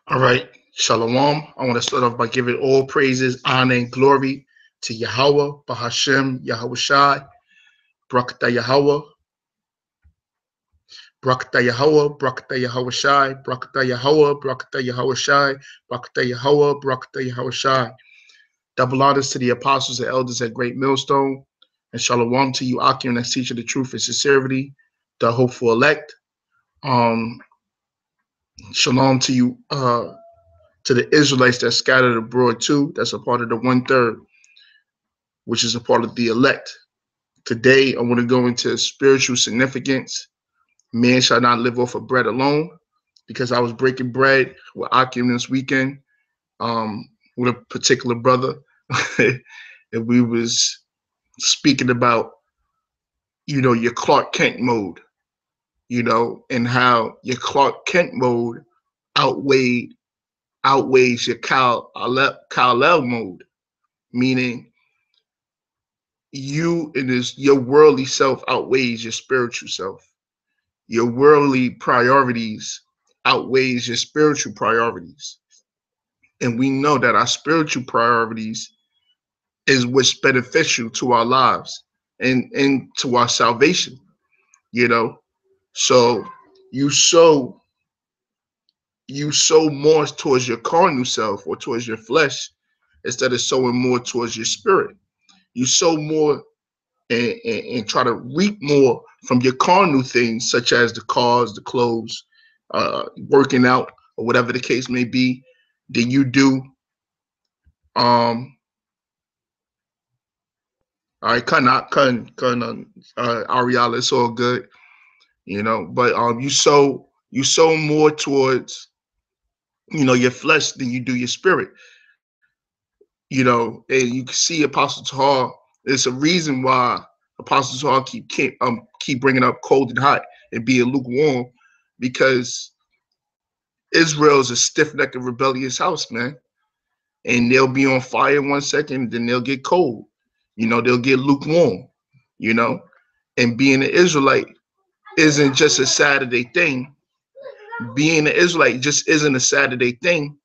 All right, Shalom. I want to start off by giving all praises, honor, and glory to Yahweh, Bahashem, Yahweh Shai, Brakta Yahweh, Brakta Yahweh, Brakta Yahweh Shai, Brakta Yahweh, Brakta Yahweh Shai, Brakta Yahweh, Brakta Yahweh Shai. Double honors to the apostles and elders at Great Millstone, and Shalom to you, Akim, that teacher the truth and sincerity, the hopeful elect. Um, Shalom to you, to the Israelites that scattered abroad too. That's a part of the 1/3, which is a part of the elect. Today, I want to go into spiritual significance. Man shall not live off of bread alone, because I was breaking bread with Akim this weekend, with a particular brother, and we was speaking about, your Clark Kent mode, and how your Clark Kent mode outweighs your Kal-El mode, meaning your worldly self outweighs your spiritual self. Your worldly priorities outweighs your spiritual priorities. And we know that our spiritual priorities is what's beneficial to our lives and to our salvation, you know. So you sow more towards your carnal self or towards your flesh instead of sowing more towards your spirit. You sow more and try to reap more from your carnal things, such as the cars, the clothes, working out, or whatever the case may be, than you do. All right, Ariala, it's all good, But you sow more towards your flesh than you do your spirit, and you can see Apostle Tahar. There's a reason why Apostle Tahar keep bringing up cold and hot and being lukewarm, because Israel is a stiff-necked and rebellious house, man. And they'll be on fire 1 second, then they'll get cold. They'll get lukewarm, you know. And being an Israelite isn't just a Saturday thing. Being an Israelite just isn't a Saturday thing.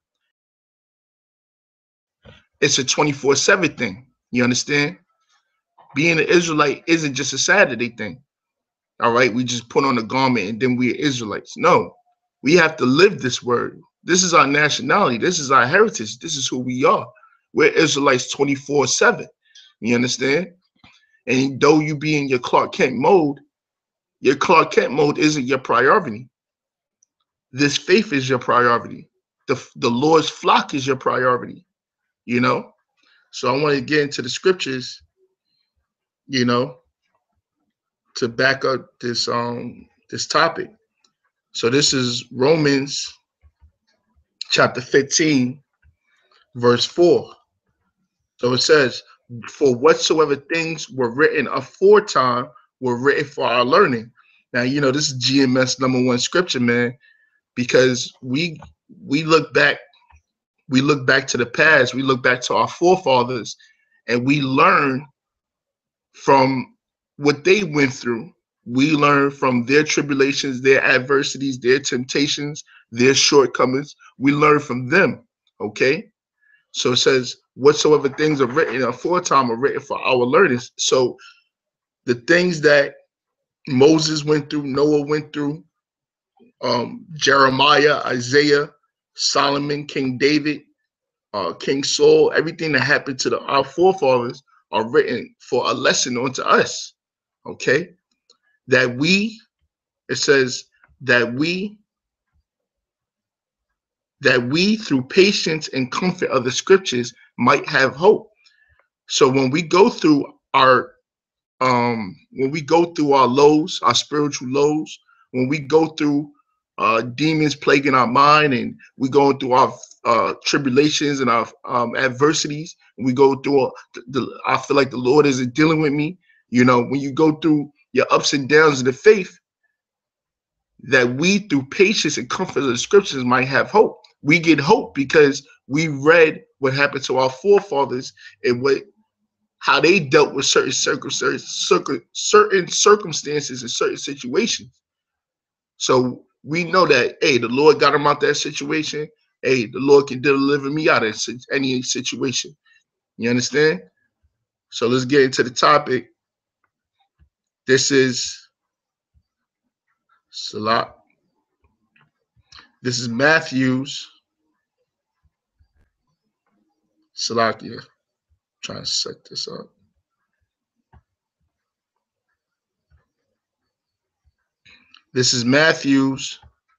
It's a 24/7 thing. You understand? Being an Israelite isn't just a Saturday thing. All right, we just put on a garment and then we're Israelites. No, we have to live this word. This is our nationality. This is our heritage. This is who we are. We're Israelites 24/7. You understand? And though you be in your Clark Kent mode isn't your priority. This faith is your priority. The Lord's flock is your priority. So I want to get into the scriptures, you know, to back up this topic. So this is Romans chapter 15, verse 4. So it says, "For whatsoever things were written aforetime were written for our learning." Now, this is GMS #1 scripture, man, because we look back to the past, we look back to our forefathers, and we learn from what they went through. We learn from their tribulations, their adversities, their temptations, their shortcomings. We learn from them, okay? So it says, whatsoever things are written aforetime are written for our learning. So the things that Moses went through, Noah went through, Jeremiah, Isaiah, Solomon, King David, King Saul, everything that happened to our forefathers are written for a lesson onto us, okay? It says that we through patience and comfort of the scriptures might have hope. So when we go through our lows, our spiritual lows, when we go through demons plaguing our mind, and we go through our tribulations and our adversities, and we go through I feel like the Lord isn't dealing with me. When you go through your ups and downs in the faith, that we through patience and comfort of the scriptures might have hope. We get hope because we read what happened to our forefathers and how they dealt with certain circumstances and certain situations. So we know that, hey, the Lord got them out that situation. hey, the Lord can deliver me out of any situation. You understand? So let's get into the topic. This is Salat. This is Matthew's Salakia. Trying to set this up. This is Matthew's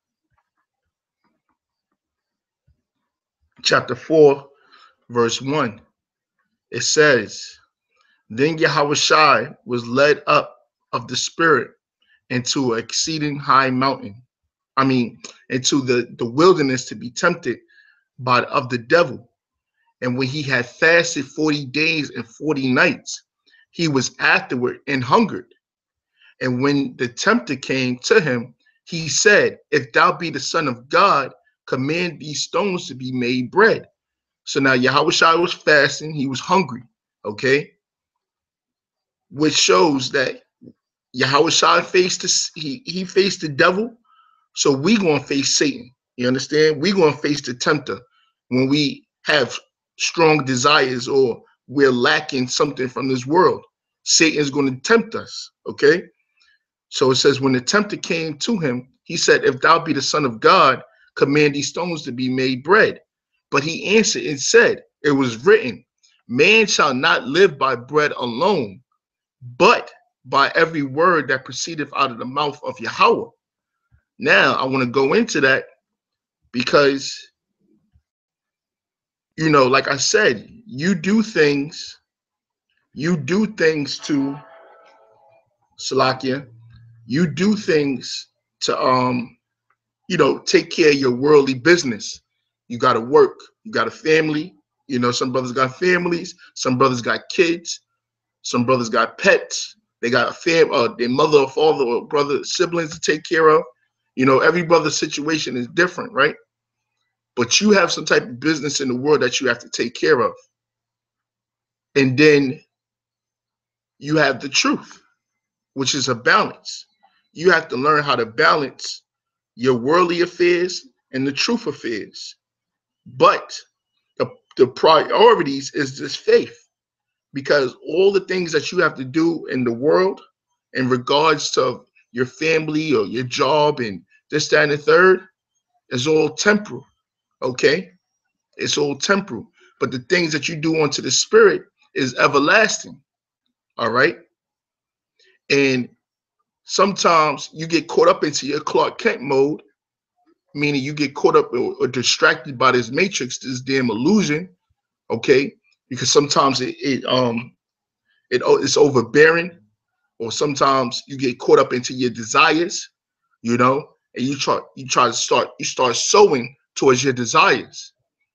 chapter 4, verse 1. It says, then Yahushua was led up of the Spirit into an exceeding high mountain. Into the wilderness to be tempted of the devil. And when he had fasted 40 days and 40 nights, he was afterward and hungered. And when the tempter came to him, he said, if thou be the Son of God, command these stones to be made bread. So now Yahushua was fasting, he was hungry, okay? Which shows that Yahushua faced he faced the devil, so we gonna face Satan. You understand? We gonna face the tempter when we have strong desires or we're lacking something from this world. Satan's gonna tempt us, okay? So it says, when the tempter came to him, he said, if thou be the Son of God, command these stones to be made bread. But he answered and said, it was written, man shall not live by bread alone, but by every word that proceedeth out of the mouth of Yahweh. Now, I want to go into that because, like I said, you do things to Salakia, you do things to take care of your worldly business. You got to work, you got a family, some brothers got families, some brothers got kids, some brothers got pets, they got a their mother or father or brother, siblings to take care of. Every brother's situation is different, right? But you have some type of business in the world that you have to take care of. And then you have the truth, which is a balance. You have to learn how to balance your worldly affairs and the truth affairs. But the priorities is this faith, because all the things that you have to do in the world in regards to your family or your job and this, that, and the third is all temporal, okay? It's all temporal. But the things that you do unto the spirit is everlasting, all right? And sometimes you get caught up into your Clark Kent mode, meaning you get caught up or distracted by this matrix, this damn illusion, okay? Because sometimes it's overbearing, or sometimes you get caught up into your desires, and you start sowing towards your desires.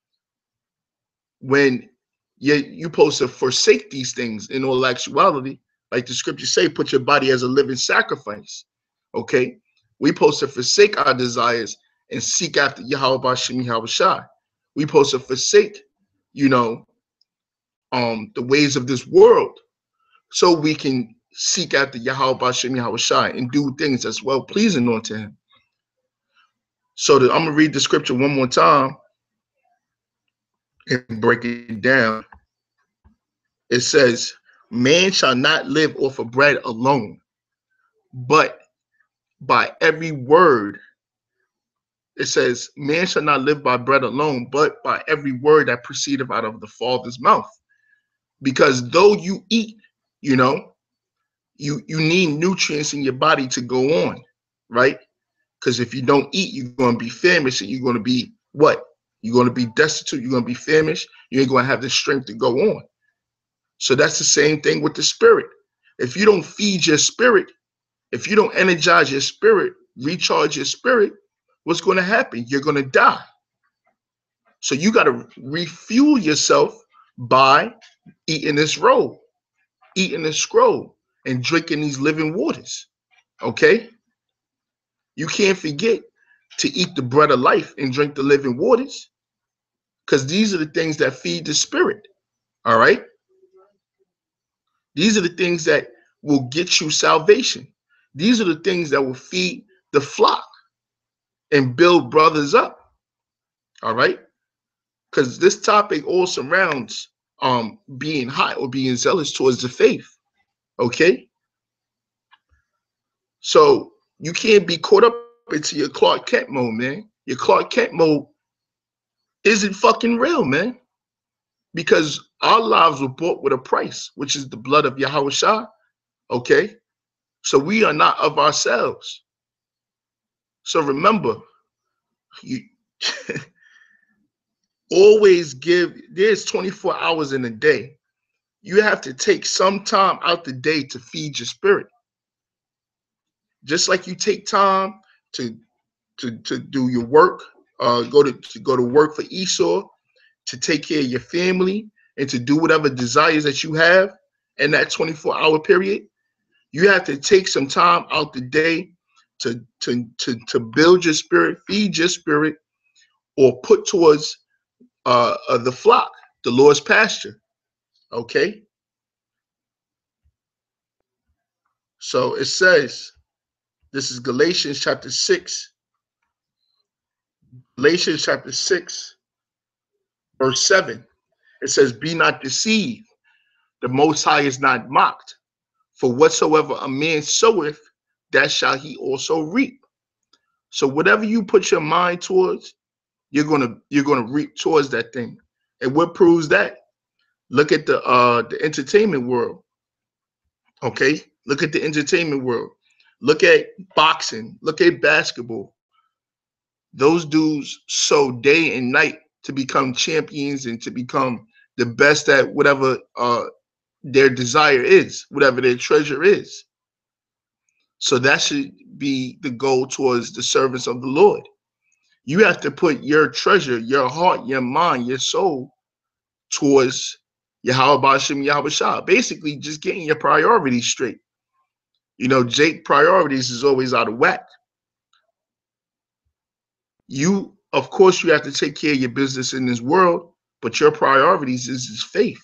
When you're supposed to forsake these things in all actuality, like the scriptures say, put your body as a living sacrifice. Okay, we supposed to forsake our desires and seek after Yahweh B'Shem Yahushua. We supposed to forsake, the ways of this world, so we can seek after Yahweh B'Shem Yahushua and do things that's well pleasing unto him. So I'm gonna read the scripture one more time and break it down. It says, man shall not live off of bread alone, but by every word. It says, man shall not live by bread alone, but by every word that proceedeth out of the Father's mouth. Because though you eat, you need nutrients in your body to go on, right? Because if you don't eat, you're going to be famished, and you're going to be what? You're going to be destitute. You're going to be famished. You ain't going to have the strength to go on. So that's the same thing with the spirit. If you don't feed your spirit, if you don't energize your spirit, recharge your spirit, what's going to happen? You're going to die. So you got to refuel yourself by eating this roll, eating this scroll, and drinking these living waters. Okay? You can't forget to eat the bread of life and drink the living waters, because these are the things that feed the spirit. All right? These are the things that will get you salvation. These are the things that will feed the flock and build brothers up. All right, because this topic all surrounds being hot or being zealous towards the faith. Okay, so you can't be caught up into your Clark Kent mode, man. Your Clark Kent mode isn't fucking real, man. Because our lives were bought with a price, which is the blood of Yahweh Shah. Okay, so we are not of ourselves. So remember, you always give. There's 24 hours in a day. You have to take some time out the day to feed your spirit. Just like you take time to to do your work, go to work for Esau, to take care of your family, and to do whatever desires that you have in that 24-hour period. You have to take some time out the day to build your spirit, feed your spirit, or put towards the flock, the Lord's pasture. Okay, so it says, this is Galatians chapter 6. Galatians chapter 6, verse 7. It says, be not deceived, the Most High is not mocked. For whatsoever a man soweth, that shall he also reap. So whatever you put your mind towards, you're gonna reap towards that thing. And what proves that? Look at the entertainment world. Okay, look at the entertainment world. Look at boxing. Look at basketball. Those dudes sow day and night to become champions and to become the best at whatever their desire is, whatever their treasure is. So that should be the goal towards the service of the Lord. You have to put your treasure, your heart, your mind, your soul towards Yahweh Bashim Yahweh Shah. Basically, just getting your priorities straight. You know, Jake priorities is always out of whack. You, of course, you have to take care of your business in this world, but your priorities is faith.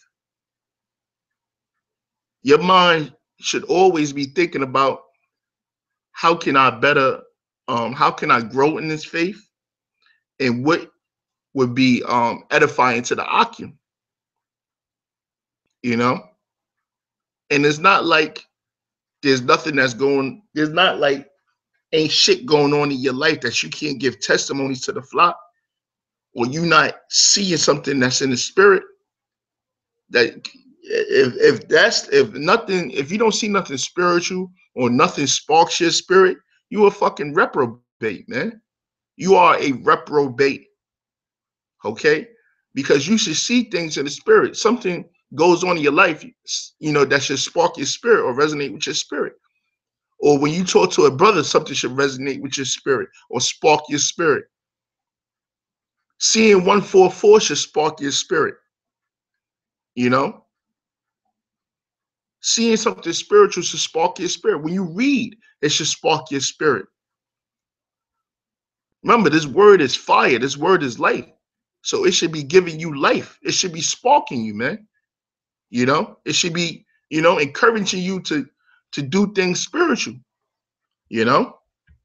Your mind should always be thinking about how can I better, how can I grow in this faith, and what would be edifying to the Akim, you know? And it's not like there's nothing that's going, there's not like ain't shit going on in your life that you can't give testimonies to the flock, or you not seeing something that's in the spirit that if you don't see nothing spiritual or nothing sparks your spirit, you a fucking reprobate, man. You are a reprobate. Okay, because you should see things in the spirit. Something goes on in your life, you know, that should spark your spirit or resonate with your spirit. Or when you talk to a brother, something should resonate with your spirit or spark your spirit. Seeing 144 should spark your spirit. You know, seeing something spiritual should spark your spirit. When you read, it should spark your spirit. Remember, this word is fire. This word is life. So it should be giving you life. It should be sparking you, man. You know, it should be, you know, encouraging you to do things spiritual. You know,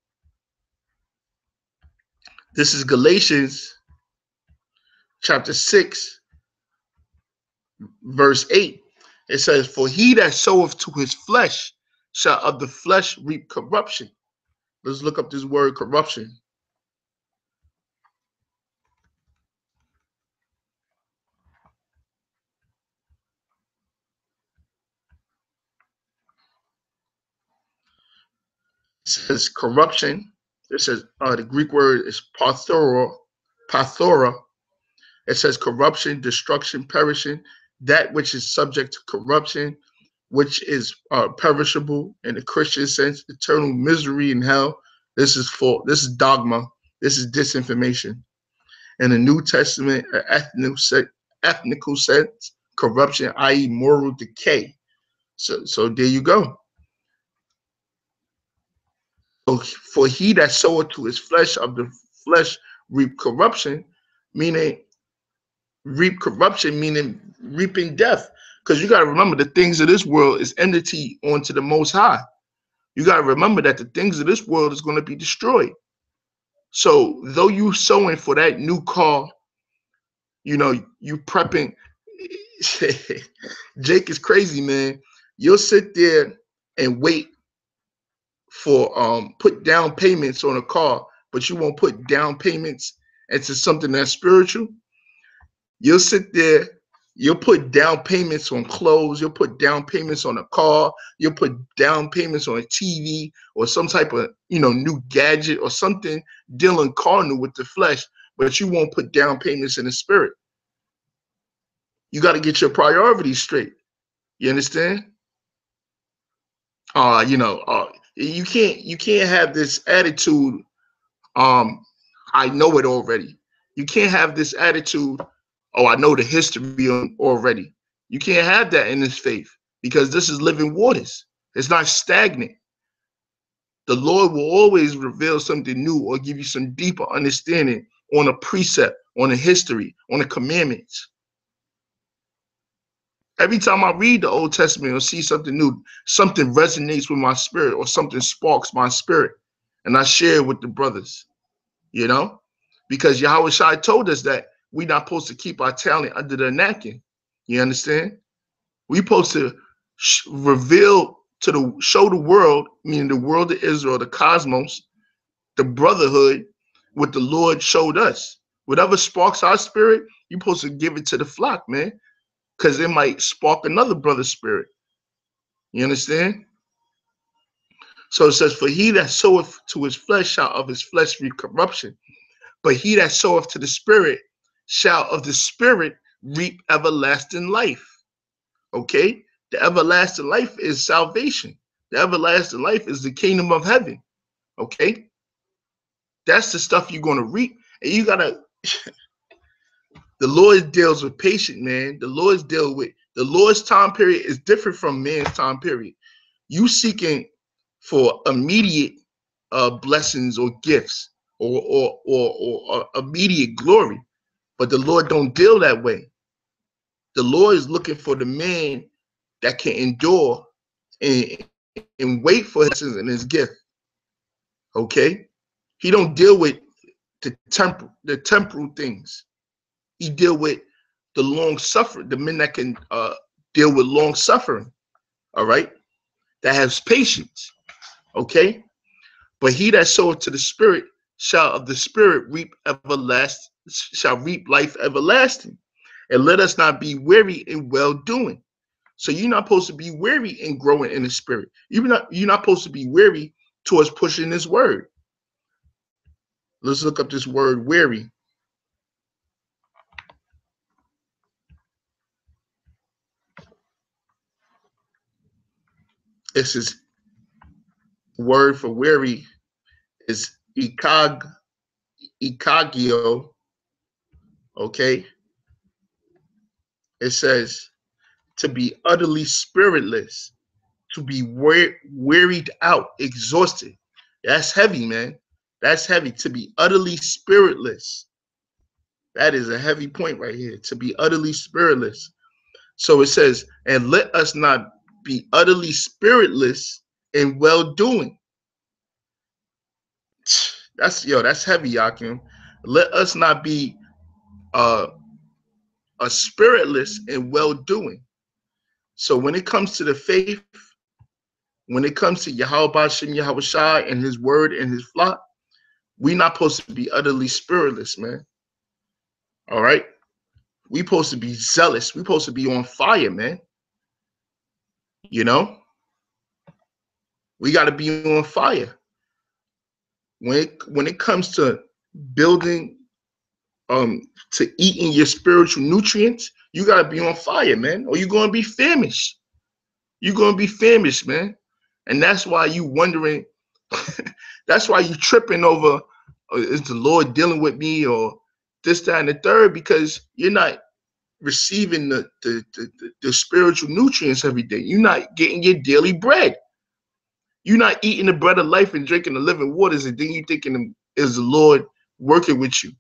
this is Galatians chapter 6, verse 8. It says, for he that soweth to his flesh shall of the flesh reap corruption. Let's look up this word corruption. It says corruption. It says the Greek word is pathora. It says corruption, destruction, perishing, that which is subject to corruption, which is perishable in the Christian sense, eternal misery in hell. This is dogma. This is disinformation. In the New Testament, ethnical sense, corruption, i.e., moral decay. So there you go. So for he that soweth to his flesh of the flesh reap corruption, meaning reaping death. Because you got to remember, the things of this world is enmity unto the Most High. You got to remember that the things of this world is going to be destroyed. So though you sowing for that new car, you know, you prepping. Jake is crazy, man. You'll sit there and wait for put down payments on a car, but you won't put down payments into something that's spiritual. You'll sit there, you'll put down payments on clothes, you'll put down payments on a car, you'll put down payments on a TV or some type of, you know, new gadget or something dealing carnal with the flesh, but you won't put down payments in the spirit. You got to get your priorities straight. You understand? You know, you can't have this attitude, I know it already. You can't have this attitude, oh, I know the history already. You can't have that in this faith because this is living waters. It's not stagnant. The Lord will always reveal something new or give you some deeper understanding on a precept, on a history, on the commandments. Every time I read the Old Testament or see something new, something resonates with my spirit or something sparks my spirit, and I share it with the brothers, you know, because Yahweh Shai told us that we're not supposed to keep our talent under the napkin. You understand? We're supposed to reveal to show the world, meaning the world of Israel, the cosmos, the brotherhood, what the Lord showed us. Whatever sparks our spirit, you're supposed to give it to the flock, man, because it might spark another brother's spirit. You understand? So it says, for he that soweth to his flesh shall of his flesh reap corruption, but he that soweth to the spirit shall of the spirit reap everlasting life. Okay? The everlasting life is salvation. The everlasting life is the kingdom of heaven. Okay? That's the stuff you're going to reap. And you got to, the Lord deals with patience, man. The Lord's time period is different from man's time period. You seeking for immediate blessings or gifts or immediate glory, but the Lord don't deal that way. The Lord is looking for the man that can endure and wait for his blessings and his gift. Okay, he don't deal with the temporal things. He deal with the long suffering, the men that can deal with long suffering. All right, that has patience. Okay, but he that soweth to the spirit shall of the spirit reap everlasting, shall reap life everlasting. And let us not be weary in well doing. So you're not supposed to be weary in growing in the spirit. You're not supposed to be weary towards pushing this word. Let's look up this word weary. This is word for weary is ikagio. Okay. It says to be utterly spiritless, to be wearied out, exhausted. That's heavy, man. That's heavy. To be utterly spiritless. That is a heavy point right here. To be utterly spiritless. So it says, and let us not be utterly spiritless in well doing. That's heavy, Yakim. Let us not be a spiritless in well doing. So when it comes to the faith, when it comes to Yahweh Bashem Yahweh Shai and his word and his flock, we're not supposed to be utterly spiritless, man. All right? We're supposed to be zealous. We're supposed to be on fire, man. You know? We got to be on fire. When it comes to building, to eating your spiritual nutrients, you got to be on fire, man, or you're going to be famished. You're going to be famished, man. And that's why you wondering, that's why you tripping over, is the Lord dealing with me or this, that, and the third, because you're not receiving the spiritual nutrients every day. You're not getting your daily bread. You're not eating the bread of life and drinking the living waters, and then you thinking, is the Lord working with you?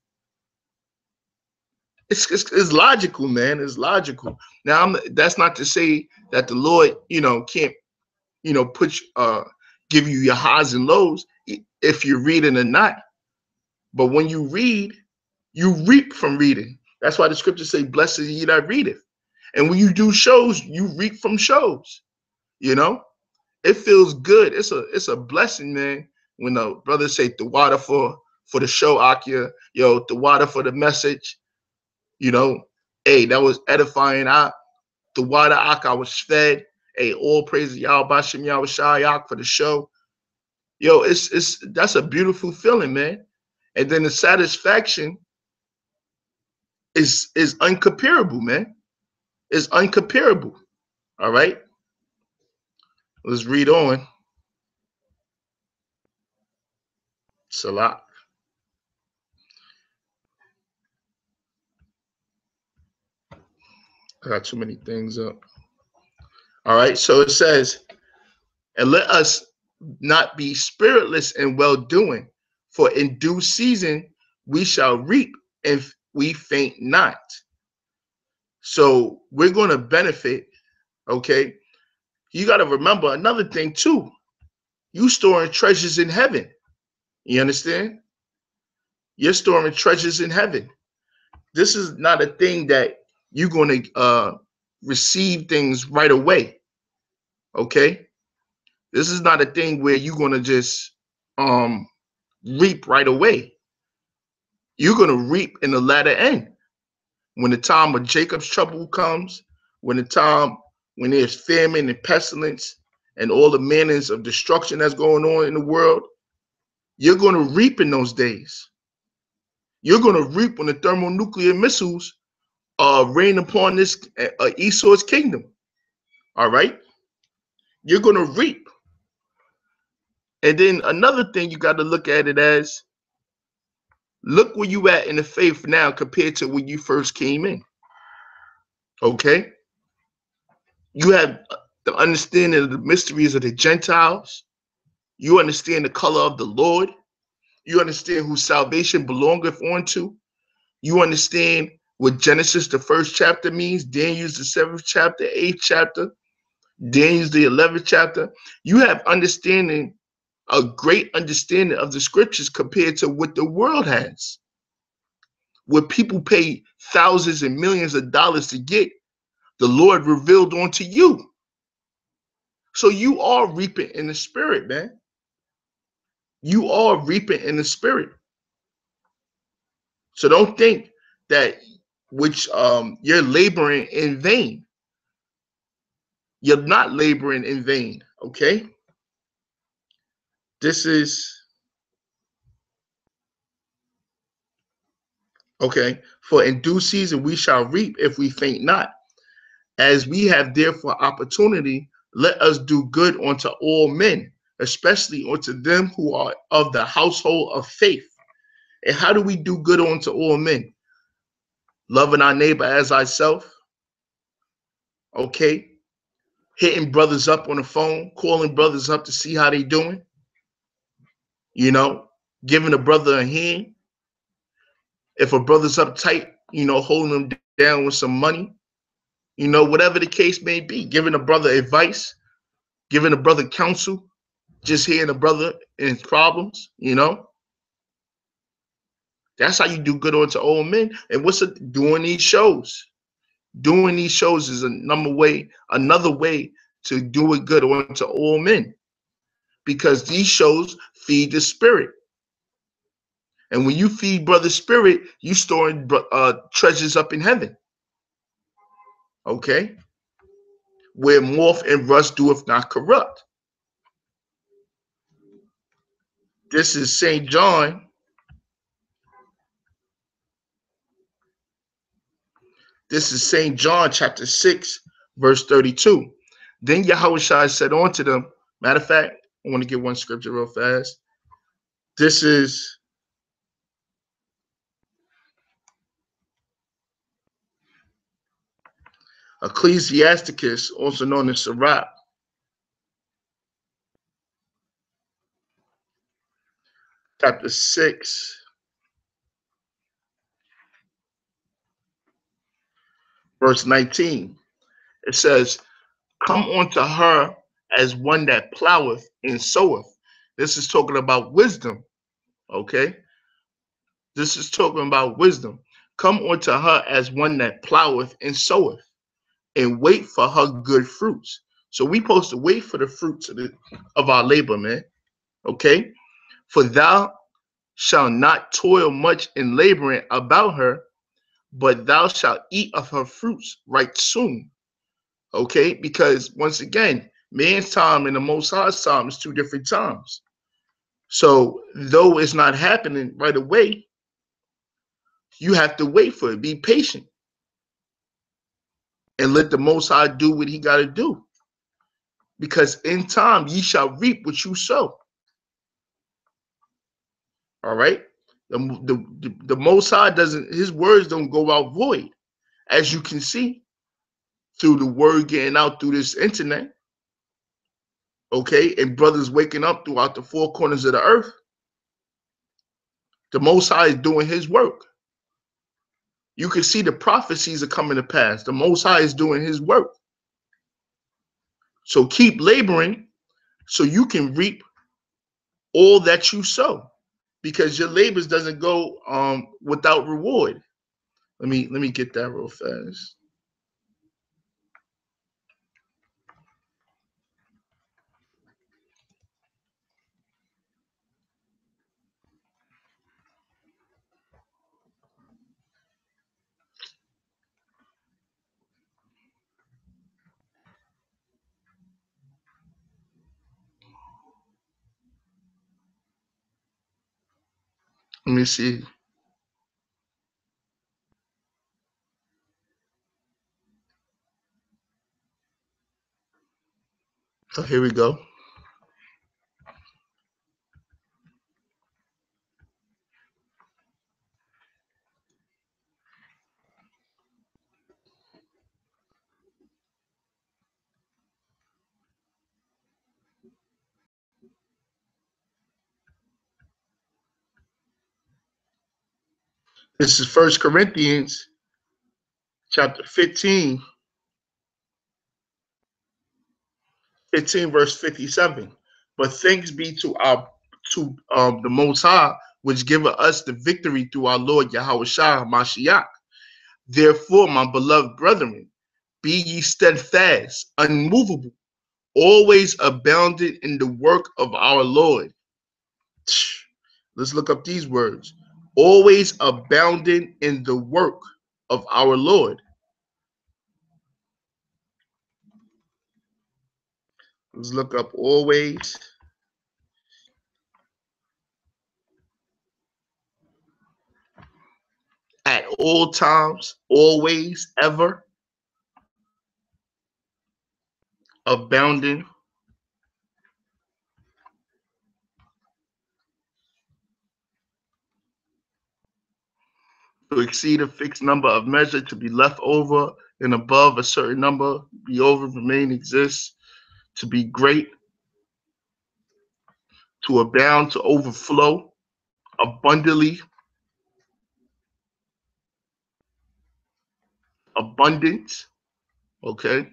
It's logical, man. It's logical. Now, that's not to say that the Lord, can't, give you your highs and lows if you're reading or not. But when you read, you reap from reading. That's why the scriptures say, blessed is he that readeth. And when you do shows, you reap from shows. You know, it feels good. It's a blessing, man. When the brothers say the water for the show, Akia, yo, the water for the message, you know, hey, that was edifying. The water I was fed. Hey, all praise Yahweh Bashem Yahweh Shayak for the show. Yo, it's that's a beautiful feeling, man. And then the satisfaction is uncomparable, man. It's uncomparable. All right. Let's read on. Salah. I got too many things up. All right. So it says, and let us not be spiritless in well doing, for in due season we shall reap if we faint not. So we're going to benefit. Okay. You got to remember another thing too. You storing treasures in heaven. You understand? You're storing treasures in heaven. This is not a thing that you're going to receive things right away. Okay. This is not a thing where you're going to just reap right away. You're going to reap in the latter end. When the time of Jacob's trouble comes, when there's famine and pestilence and all the manners of destruction that's going on in the world, you're going to reap in those days. You're going to reap when the thermonuclear missiles rain upon this Esau's kingdom. All right? You're going to reap. And then another thing you got to look at it as, look where you at in the faith now compared to when you first came in. Okay? You have the understanding of the mysteries of the Gentiles. You understand the color of the Lord. You understand who salvation belongeth unto. You understand what Genesis, the 1st chapter, means. Daniel, the 7th chapter, 8th chapter. Daniel, the 11th chapter. You have understanding, a great understanding of the scriptures compared to what the world has. What people pay thousands and millions of dollars to get, the Lord revealed unto you. So you are reaping in the spirit, man. You are reaping in the spirit. So don't think that you're laboring in vain. You're not laboring in vain, okay? This is, okay, for in due season we shall reap if we faint not. As we have therefore opportunity, let us do good unto all men, especially unto them who are of the household of faith. And how do we do good unto all men? Loving our neighbor as ourselves, okay? Hitting brothers up on the phone, calling brothers up to see how they doing, you know, giving a brother a hand. If a brother's uptight, you know, holding them down with some money, you know, whatever the case may be, giving a brother advice, giving a brother counsel, just hearing a brother in his problems, you know. That's how you do good unto old men. And doing these shows. Doing these shows is another way to do it good unto all men. Because these shows feed the spirit. And when you feed brother's spirit, you storing treasures up in heaven. Okay? Where moth and rust doeth not corrupt. This is St. John. This is St. John chapter 6, verse 32. Then Yahushua said unto them, matter of fact, I want to get one scripture real fast. This is Ecclesiasticus, also known as Sirach. Chapter 6, verse 19. It says, come unto her as one that ploweth and soweth. This is talking about wisdom, okay? This is talking about wisdom. Come unto her as one that ploweth and soweth, and wait for her good fruits. So we supposed to wait for the fruits of our labor, man. Okay? For thou shalt not toil much in laboring about her, but thou shalt eat of her fruits right soon. Okay? Because once again, man's time and the Most High's time is two different times. So though it's not happening right away, you have to wait for it. Be patient and let the Most High do what he got to do. Because in time, ye shall reap what you sow. All right? The Most High doesn't, his words don't go out void. As you can see through the word getting out through this internet, okay, and brothers waking up throughout the four corners of the earth, the Most High is doing his work. You can see the prophecies are coming to pass. The Most High is doing his work. So keep laboring so you can reap all that you sow, because your labors doesn't go without reward. Let me get that real fast. Let me see. Oh, here we go. This is First Corinthians chapter 15 verse 57. But thanks be to the Most High, which giveth us the victory through our Lord Yahweh Shah Mashiach. Therefore, my beloved brethren, be ye steadfast, unmovable, always abounding in the work of our Lord. Let's look up these words. Always abounding in the work of our Lord. Let's look up always. At all times, always, ever, abounding to exceed a fixed number of measure, to be left over and above a certain number, be over, remain, exist, to be great, to abound, to overflow, abundantly, abundance. Okay.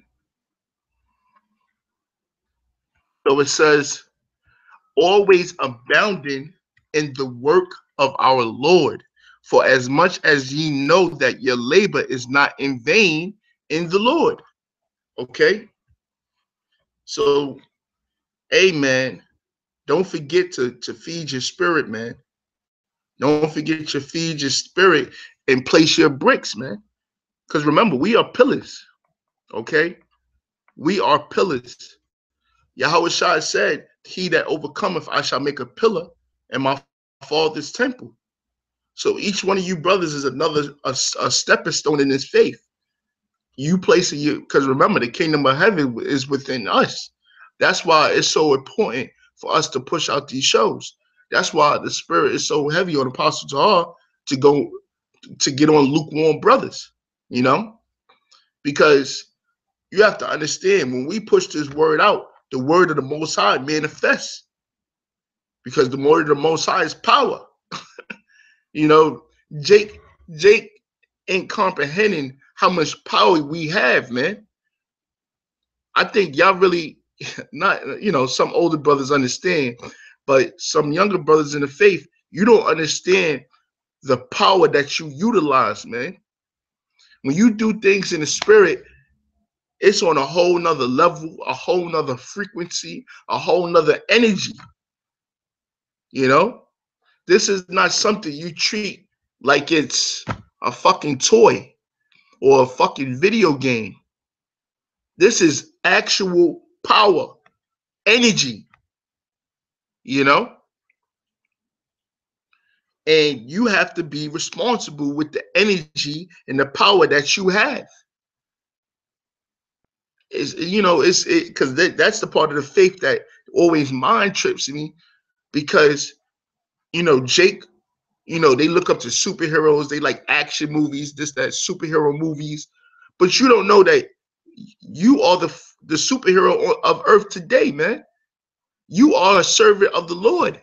So it says, always abounding in the work of our Lord. For as much as ye know that your labor is not in vain in the Lord. Okay. So, amen. Don't forget to feed your spirit, man. Don't forget to feed your spirit and place your bricks, man. Because remember, we are pillars. Okay. We are pillars. Yahweh Shai said, he that overcometh, I shall make a pillar in my father's temple. So each one of you brothers is a stepping stone in this faith. You placing you, because remember, the kingdom of heaven is within us. That's why it's so important for us to push out these shows. That's why the spirit is so heavy on Apostle Tahar to go to get on lukewarm brothers, you know, because you have to understand, when we push this word out, the word of the Most High manifests, because the word of the Most High is power. You know, Jake ain't comprehending how much power we have, man. I think y'all really not, you know, some older brothers understand, but some younger brothers in the faith, you don't understand the power that you utilize, man. When you do things in the spirit, it's on a whole nother level, a whole nother frequency, a whole nother energy. You know, this is not something you treat like it's a fucking toy or a fucking video game. This is actual power, energy, you know? And you have to be responsible with the energy and the power that you have. It's, you know, it's because that's the part of the faith that always mind trips me, because, you know, Jake, you know, they look up to superheroes, they like action movies, this, that, superhero movies, but you don't know that you are the superhero of earth today, man. You are a servant of the Lord.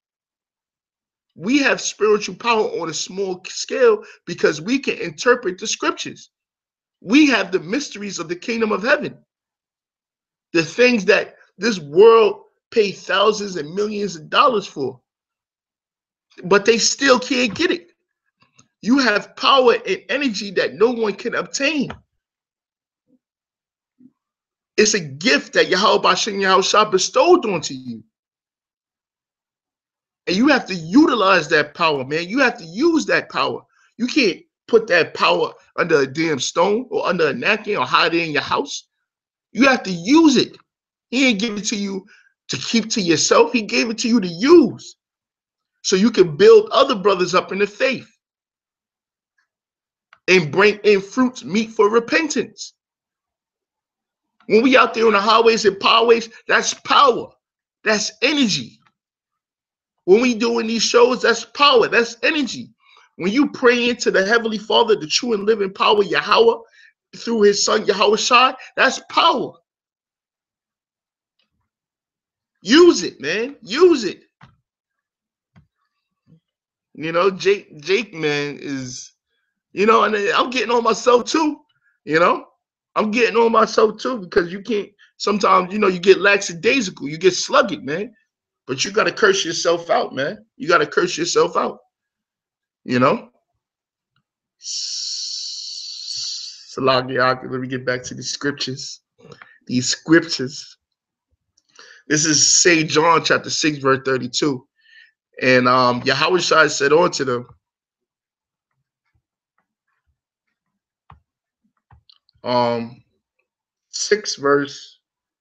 We have spiritual power on a small scale because we can interpret the scriptures. We have the mysteries of the kingdom of heaven, the things that this world paid thousands and millions of dollars for, but they still can't get it. You have power and energy that no one can obtain. It's a gift that Yahweh Bashem Yahushua bestowed onto you. And you have to utilize that power, man. You have to use that power. You can't put that power under a damn stone or under a napkin or hide it in your house. You have to use it. He ain't give it to you to keep to yourself. He gave it to you to use so you can build other brothers up in the faith and bring in fruits, meet for repentance. When we out there on the highways and byways, that's power. That's energy. When we doing these shows, that's power. That's energy. When you pray into the Heavenly Father, the true and living power, Yahweh, through his son, Yahushua, that's power. Use it, man. Use it. You know, Jake, man, is, you know, and I'm getting on myself too, you know. I'm getting on myself too, because you can't, sometimes, you know, you get lackadaisical, you get sluggish, man. But you got to curse yourself out, man. You got to curse yourself out, you know. Salagiak, let me get back to the scriptures. These scriptures. This is St. John chapter 6, verse 32. And Yahweh Shai said unto them, 6 verse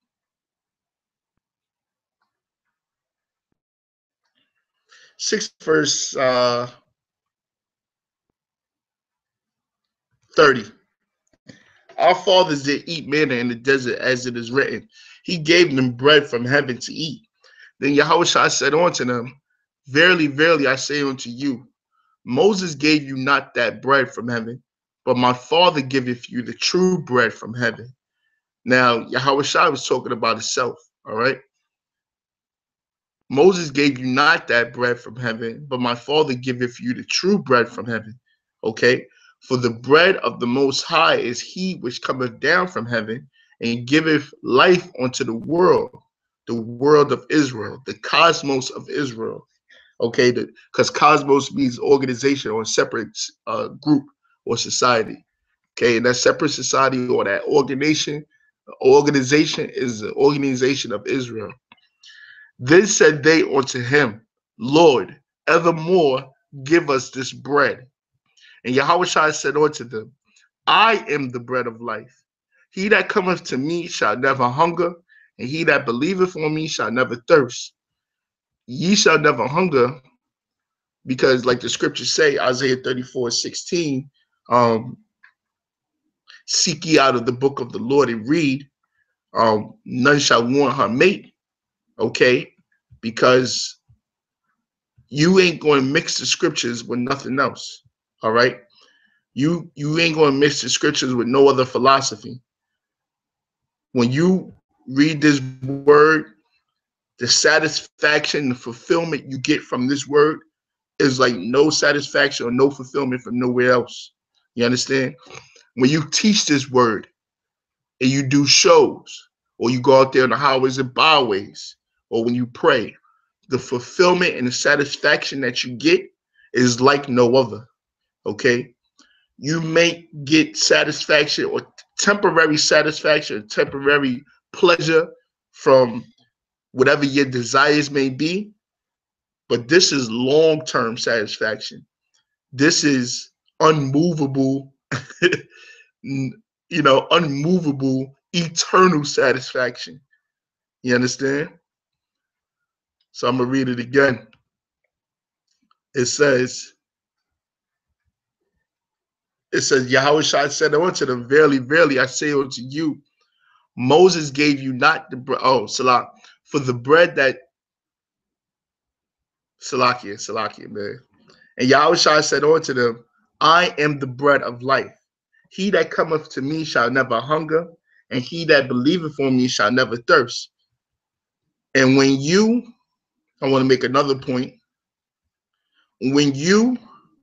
30. Our fathers did eat manna in the desert, as it is written. He gave them bread from heaven to eat. Then Yahweh Shai said unto them, verily, verily, I say unto you, Moses gave you not that bread from heaven, but my Father giveth you the true bread from heaven. Now, Yahweh Shai was talking about himself, all right? Moses gave you not that bread from heaven, but my Father giveth you the true bread from heaven, okay? For the bread of the Most High is he which cometh down from heaven and giveth life unto the world of Israel, the cosmos of Israel. Okay, because cosmos means organization or a separate group or society. Okay, and that separate society or that organization is the organization of Israel. Then said they unto him, Lord, evermore give us this bread. And Yahweh Shai said unto them, I am the bread of life. He that cometh to me shall never hunger, and he that believeth on me shall never thirst. Ye shall never hunger, because like the scriptures say, Isaiah 34:16, seek ye out of the book of the Lord and read, none shall want her mate, okay? Because you ain't going to mix the scriptures with nothing else, all right? You ain't going to mix the scriptures with no other philosophy. When you read this word, the satisfaction, the fulfillment you get from this word is like no satisfaction or no fulfillment from nowhere else. You understand? When you teach this word and you do shows, or you go out there on the highways and byways, or when you pray, the fulfillment and the satisfaction that you get is like no other. Okay, you may get satisfaction or temporary satisfaction, temporary pleasure from whatever your desires may be, but this is long-term satisfaction. This is unmovable, unmovable, eternal satisfaction. You understand? So I'm going to read it again. It says, Yahushua said unto them, verily, verily, I say unto you, Moses gave you not the bread. Oh, Salah. For the bread that, Salakia, man. And Yahushua said unto them, I am the bread of life. He that cometh to me shall never hunger, and he that believeth on me shall never thirst. And I want to make another point. When you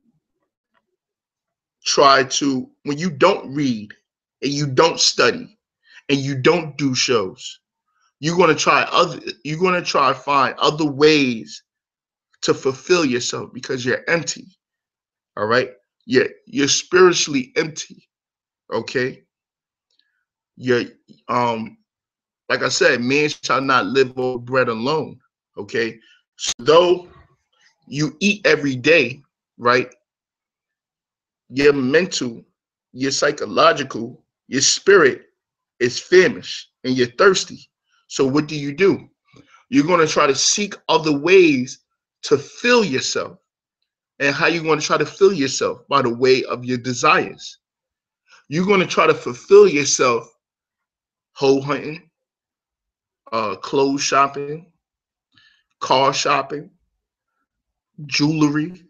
don't read and you don't study and you don't do shows, you're going to try to find other ways to fulfill yourself because you're empty. All right. You're spiritually empty. Okay. You're, like I said, man shall not live on bread alone. Okay. So though you eat every day, right? Your mental, your psychological, your spirit is famished and you're thirsty. So what do? You're going to try to seek other ways to fill yourself. And how you going to try to fill yourself? By the way of your desires. You're going to try to fulfill yourself hoe hunting, clothes shopping, car shopping, jewelry,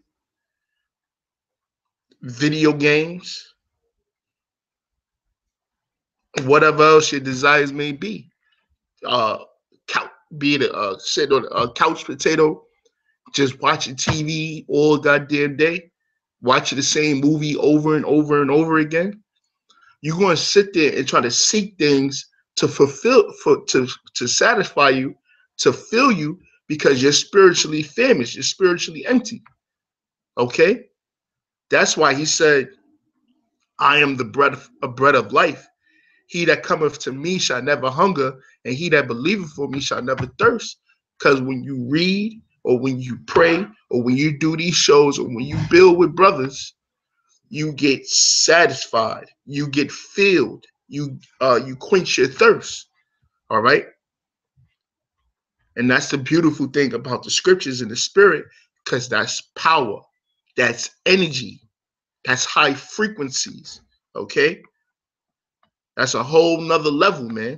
video games, whatever else your desires may be. Be it sit on a couch potato, just watching TV all goddamn day, watching the same movie over and over and over again. You're going to sit there and try to seek things to to satisfy you, to fill you, because you're spiritually famished, you're spiritually empty. Okay? That's why he said, I am the bread of life. He that cometh to me shall never hunger, and he that believeth on me shall never thirst. Because when you read, or when you pray, or when you do these shows, or when you build with brothers, you get satisfied, you get filled, you quench your thirst. All right. And that's the beautiful thing about the scriptures and the spirit, because that's power, that's energy, that's high frequencies. Okay. That's a whole nother level, man.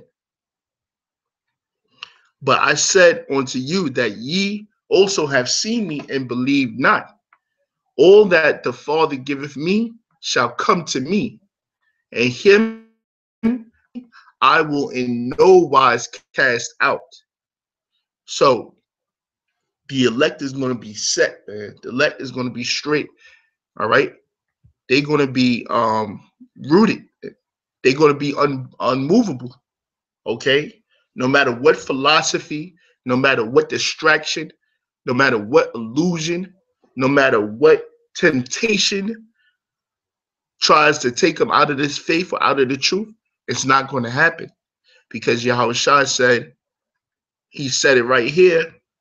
But I said unto you that ye also have seen me and believe not. All that the Father giveth me shall come to me, and him I will in no wise cast out. So the elect is going to be set, man. The elect is going to be straight. All right. They're going to be rooted. They're going to be unmovable. Okay. No matter what philosophy, no matter what distraction, no matter what illusion, no matter what temptation tries to take them out of this faith or out of the truth, it's not going to happen. Because Yahushua said, he said it right here,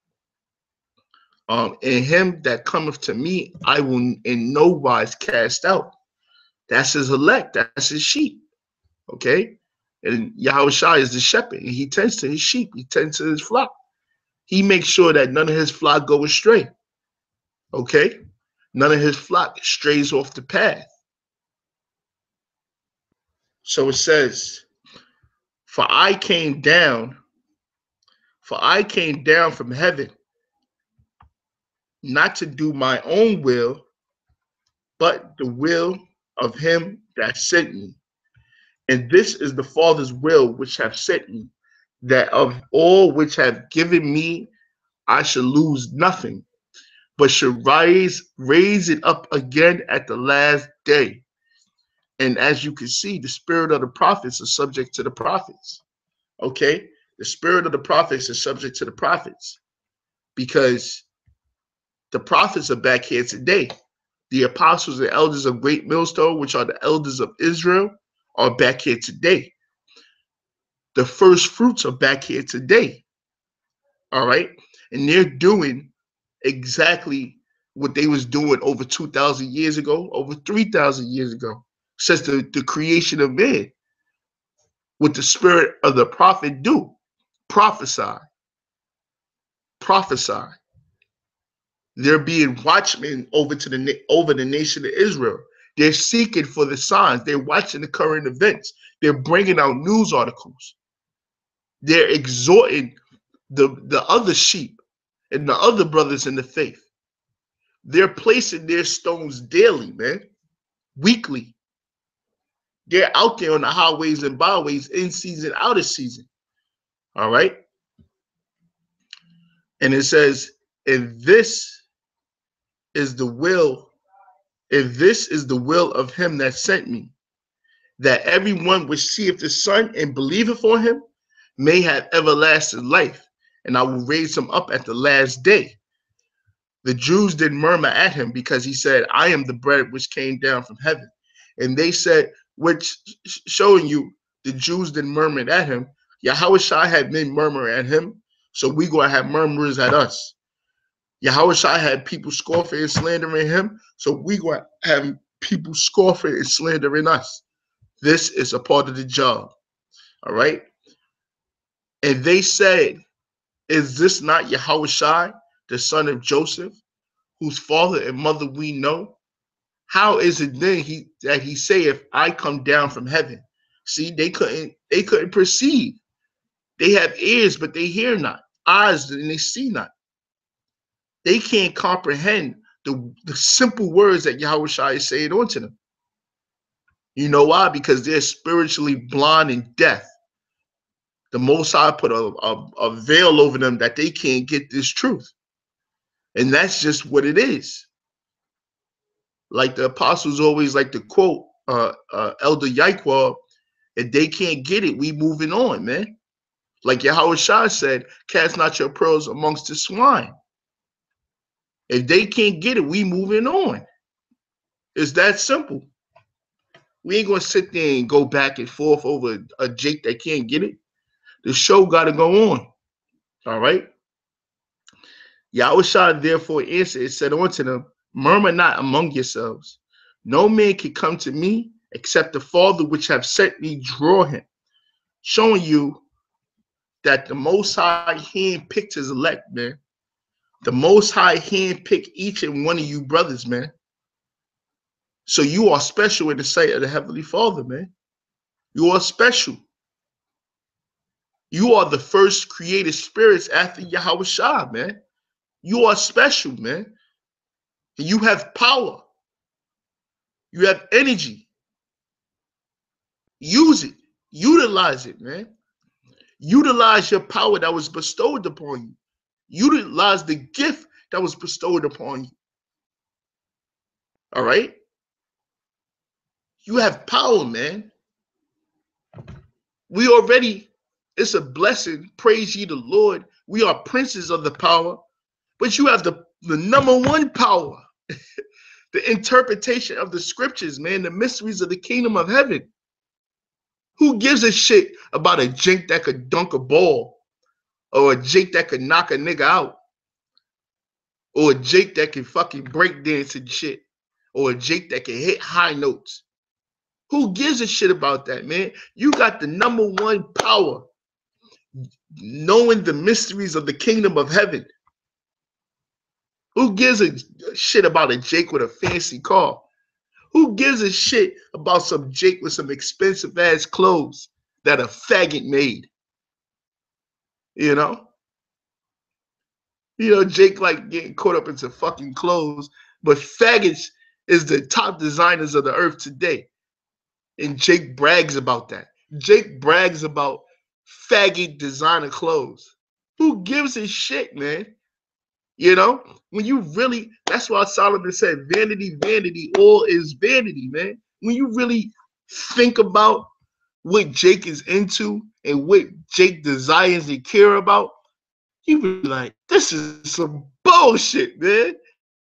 in him that cometh to me, I will in no wise cast out. That's his elect, that's his sheep. Okay? And Yahushua is the shepherd, and he tends to his sheep, he tends to his flock. He makes sure that none of his flock go astray. Okay? None of his flock strays off the path. So it says, For I came down from heaven, not to do my own will, but the will of him that sent me. And this is the Father's will which have sent me, that of all which have given me I shall lose nothing, but shall raise it up again at the last day. And as you can see, the spirit of the prophets is subject to the prophets. Okay? The spirit of the prophets is subject to the prophets, because The prophets are back here today. The apostles and elders of Great Millstone, which are the elders of Israel, are back here today. The first fruits are back here today. All right. And they're doing exactly what they was doing over 2,000 years ago, over 3,000 years ago, since the creation of man. What the spirit of the prophet do? Prophesy. Prophesy. They're being watchmen over the nation of Israel. They're seeking for the signs. They're watching the current events. They're bringing out news articles. They're exhorting the other sheep and the other brothers in the faith. They're placing their stones daily, man, weekly. They're out there on the highways and byways, in season, out of season. All right. And it says, and this is the will, of him that sent me, that everyone which seeth the Son and believeth on him may have everlasting life, and I will raise him up at the last day. The Jews did murmur at him because he said, I am the bread which came down from heaven. And they said, which showing you the Jews did murmur at him, Yahushua had been murmuring at him, so we going to have murmurers at us. Yahushua had people scoffing and slandering him, so we going to have people scoffing and slandering us. This is a part of the job. All right? And they said, is this not Yahushua, the son of Joseph, whose father and mother we know? How is it then that he saith, I come down from heaven? See, they couldn't perceive. They have ears, but they hear not. Eyes, and they see not. They can't comprehend the simple words that Yahushua is saying unto them. You know why? Because they're spiritually blind and deaf. The Most High put a veil over them that they can't get this truth. And that's just what it is. Like the apostles always like to quote Elder Yaquab, if they can't get it, we moving on, man. Like Yahushua said, cast not your pearls amongst the swine. If they can't get it, we moving on. It's that simple. We ain't gonna sit there and go back and forth over a Jake that can't get it. The show gotta go on. All right. Yahushua therefore answered and said unto them, murmur not among yourselves. No man can come to me except the Father which have sent me draw him. Showing you that the Most High hand-picked his elect, man. The Most High hand-picked each and one of you brothers, man. So you are special in the sight of the Heavenly Father, man. You are special. You are the first created spirits after Yahushua, man. You are special, man. And you have power. You have energy. Use it. Utilize it, man. Utilize your power that was bestowed upon you. Utilize the gift that was bestowed upon you. All right? You have power, man. We already, it's a blessing. Praise ye the Lord. We are princes of the power. But you have the number one power. The interpretation of the scriptures, man. The mysteries of the kingdom of heaven. Who gives a shit about a jink that could dunk a ball? Or a jink that could knock a nigga out? Or a jink that can fucking break dance and shit? Or a jink that can hit high notes? Who gives a shit about that, man? You got the number one power. Knowing the mysteries of the kingdom of heaven. Who gives a shit about a Jake with a fancy car? Who gives a shit about some Jake with some expensive ass clothes that a faggot made? You know? Jake like getting caught up into fucking clothes, but faggots is the top designers of the earth today. And Jake brags about that. Jake brags about faggot designer clothes. Who gives a shit, man? When you really, that's why Solomon said, vanity, vanity, all is vanity, man. When you really think about what Jake is into and what Jake desires and care about, you be like, this is some bullshit, man.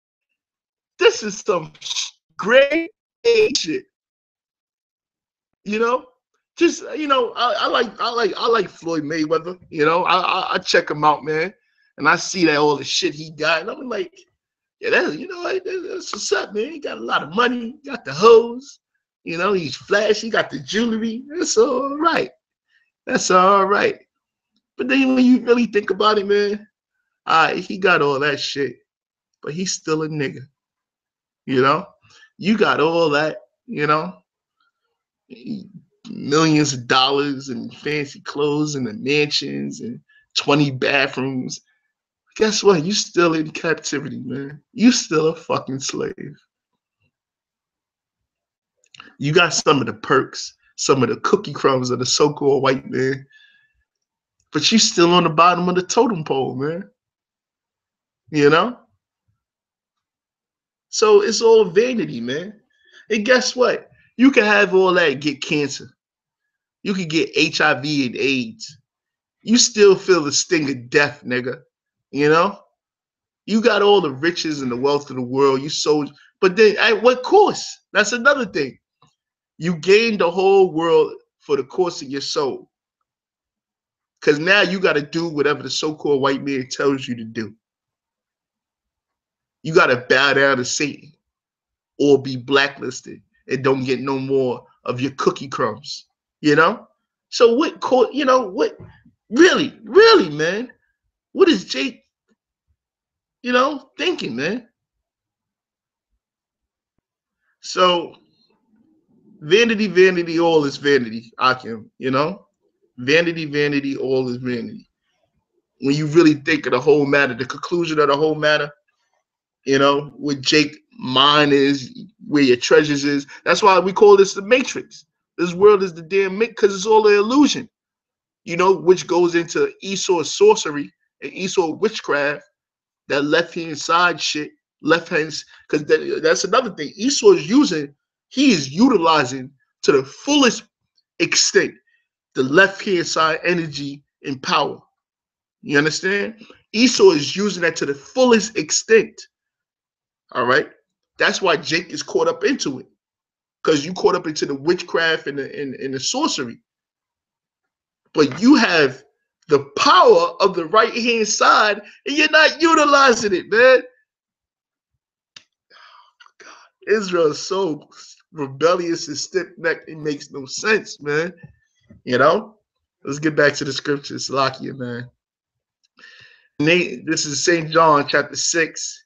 This is some great shit. You know, just I like Floyd Mayweather. You know, I check him out, man, and I see that all the shit he got, and I'm like, yeah, that's what's up, man. He got a lot of money, got the hoes. You know, he's flashy, got the jewelry. That's all right. That's all right. But then when you really think about it, man, he got all that shit, but he's still a nigga. You know, you got all that, millions of dollars and fancy clothes and the mansions and 20 bathrooms. Guess what? You still in captivity, man. You still a fucking slave. You got some of the perks, some of the cookie crumbs of the so-called white man, but you still on the bottom of the totem pole, man. You know? So it's all vanity, man. And guess what? You can have all that and get cancer. You can get HIV and AIDS. You still feel the sting of death, nigga. You know? You got all the riches and the wealth of the world. You sold, but then at what cost? That's another thing. You gained the whole world for the cost of your soul. Because now you got to do whatever the so-called white man tells you to do. You got to bow down to Satan or be blacklisted and don't get no more of your cookie crumbs, you know? So what, what, really, man, what is Jake, thinking, man? So vanity, all is vanity, Akim, Vanity, all is vanity. When you really think of the whole matter, the conclusion of the whole matter, what Jake mind is, where your treasures is. That's why we call this the Matrix. This world is the damn Matrix because it's all an illusion, which goes into Esau's sorcery and Esau witchcraft, that left-hand side shit, left hands, because that's another thing. Esau he is utilizing to the fullest extent the left-hand side energy and power. You understand? Esau is using that to the fullest extent. All right. That's why Jake is caught up into it. Because you caught up into the witchcraft and the sorcery. But you have the power of the right hand side and you're not utilizing it, man. Oh, God. Israel is so rebellious and stiff-necked, it makes no sense, man. Let's get back to the scriptures, Lakia, man. This is St. John chapter 6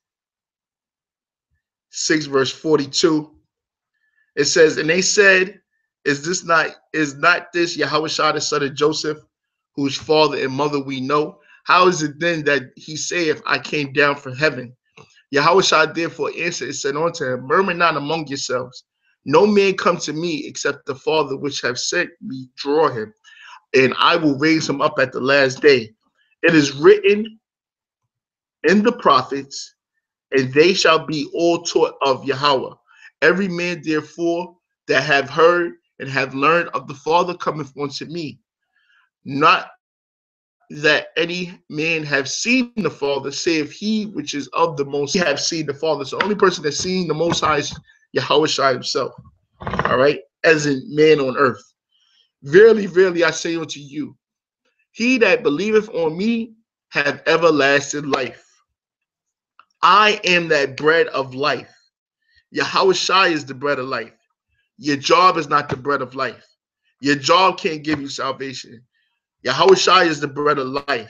verse 42. It says, and they said, is not this Yahushua the son of Joseph, whose father and mother we know? How is it then that he saith, I came down from heaven? Yahushua therefore answered and said unto him, murmur not among yourselves. No man come to me except the Father which have sent me draw him, and I will raise him up at the last day. It is written in the prophets, and they shall be all taught of Yahweh. Every man, therefore, that have heard and have learned of the Father cometh unto me. Not that any man have seen the Father, save he which is of the Most High have seen the Father. So the only person that's seen the Most High is Yahushua himself. All right? As a man on earth. Verily, verily, I say unto you, he that believeth on me have everlasting life. I am that bread of life. Yahushua is the bread of life. Your job is not the bread of life. Your job can't give you salvation. Yahushua is the bread of life.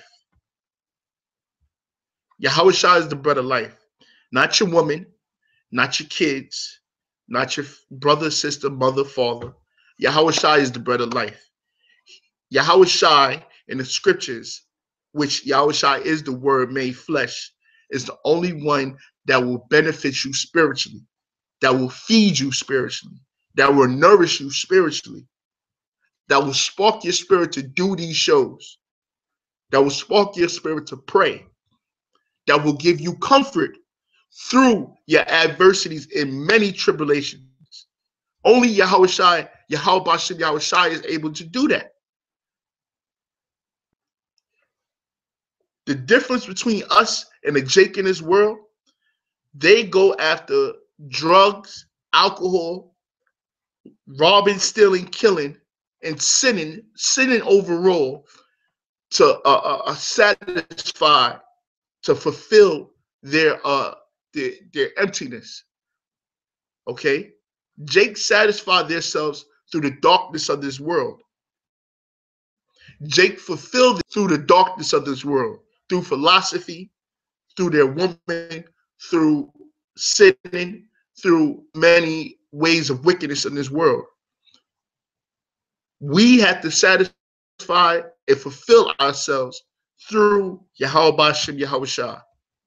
Yahushua is the bread of life. Not your woman, not your kids, not your brother, sister, mother, father. Yahushua is the bread of life. Yahushua in the scriptures, which Yahushua is the word made flesh, is the only one that will benefit you spiritually, that will feed you spiritually, that will nourish you spiritually, that will spark your spirit to do these shows, that will spark your spirit to pray, that will give you comfort through your adversities in many tribulations. Only Yahushua is able to do that. The difference between us and the Jake in this world, They go after drugs, alcohol, robbing, stealing, killing, and sinning overall to satisfy, to fulfill their emptiness. Okay, Jake satisfied themselves through the darkness of this world. Jake fulfilled it through the darkness of this world, through philosophy, through their woman, through sinning, through many ways of wickedness in this world. We have to satisfy and fulfill ourselves through Yahweh Bashem Yahweh Shah.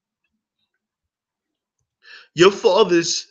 Your fathers,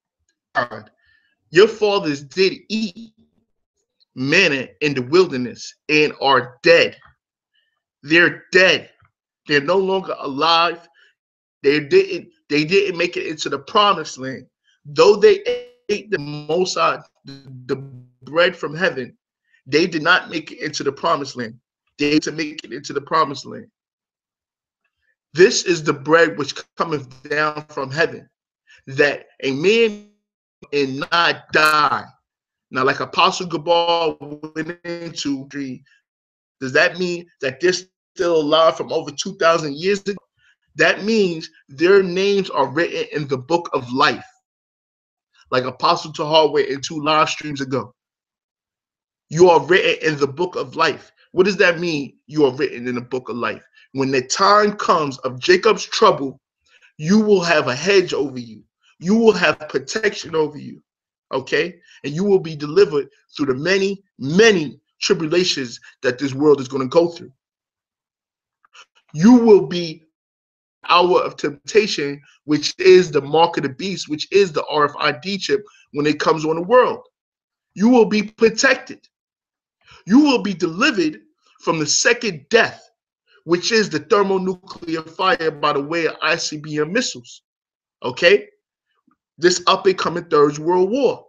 your fathers did eat manna in the wilderness and are dead. They're dead. They're no longer alive. They didn't make it into the promised land. Though they ate the Mosai, the bread from heaven, they did not make it into the promised land. They had to make it into the promised land. This is the bread which cometh down from heaven, that a man and not die. Now, like Apostle Gabar went into, does that mean that they're still alive from over 2,000 years ago? That means their names are written in the book of life, like Apostle Tahar went in 2 live streams ago. You are written in the book of life. What does that mean? You are written in the book of life. When the time comes of Jacob's trouble, you will have a hedge over you. You will have protection over you. Okay? And you will be delivered through the many, many tribulations that this world is going to go through. You will be hour of temptation, which is the mark of the beast, which is the RFID chip when it comes on the world. You will be protected. You will be delivered from the second death, which is the thermonuclear fire by the way of ICBM missiles. Okay? This up and coming Third World War.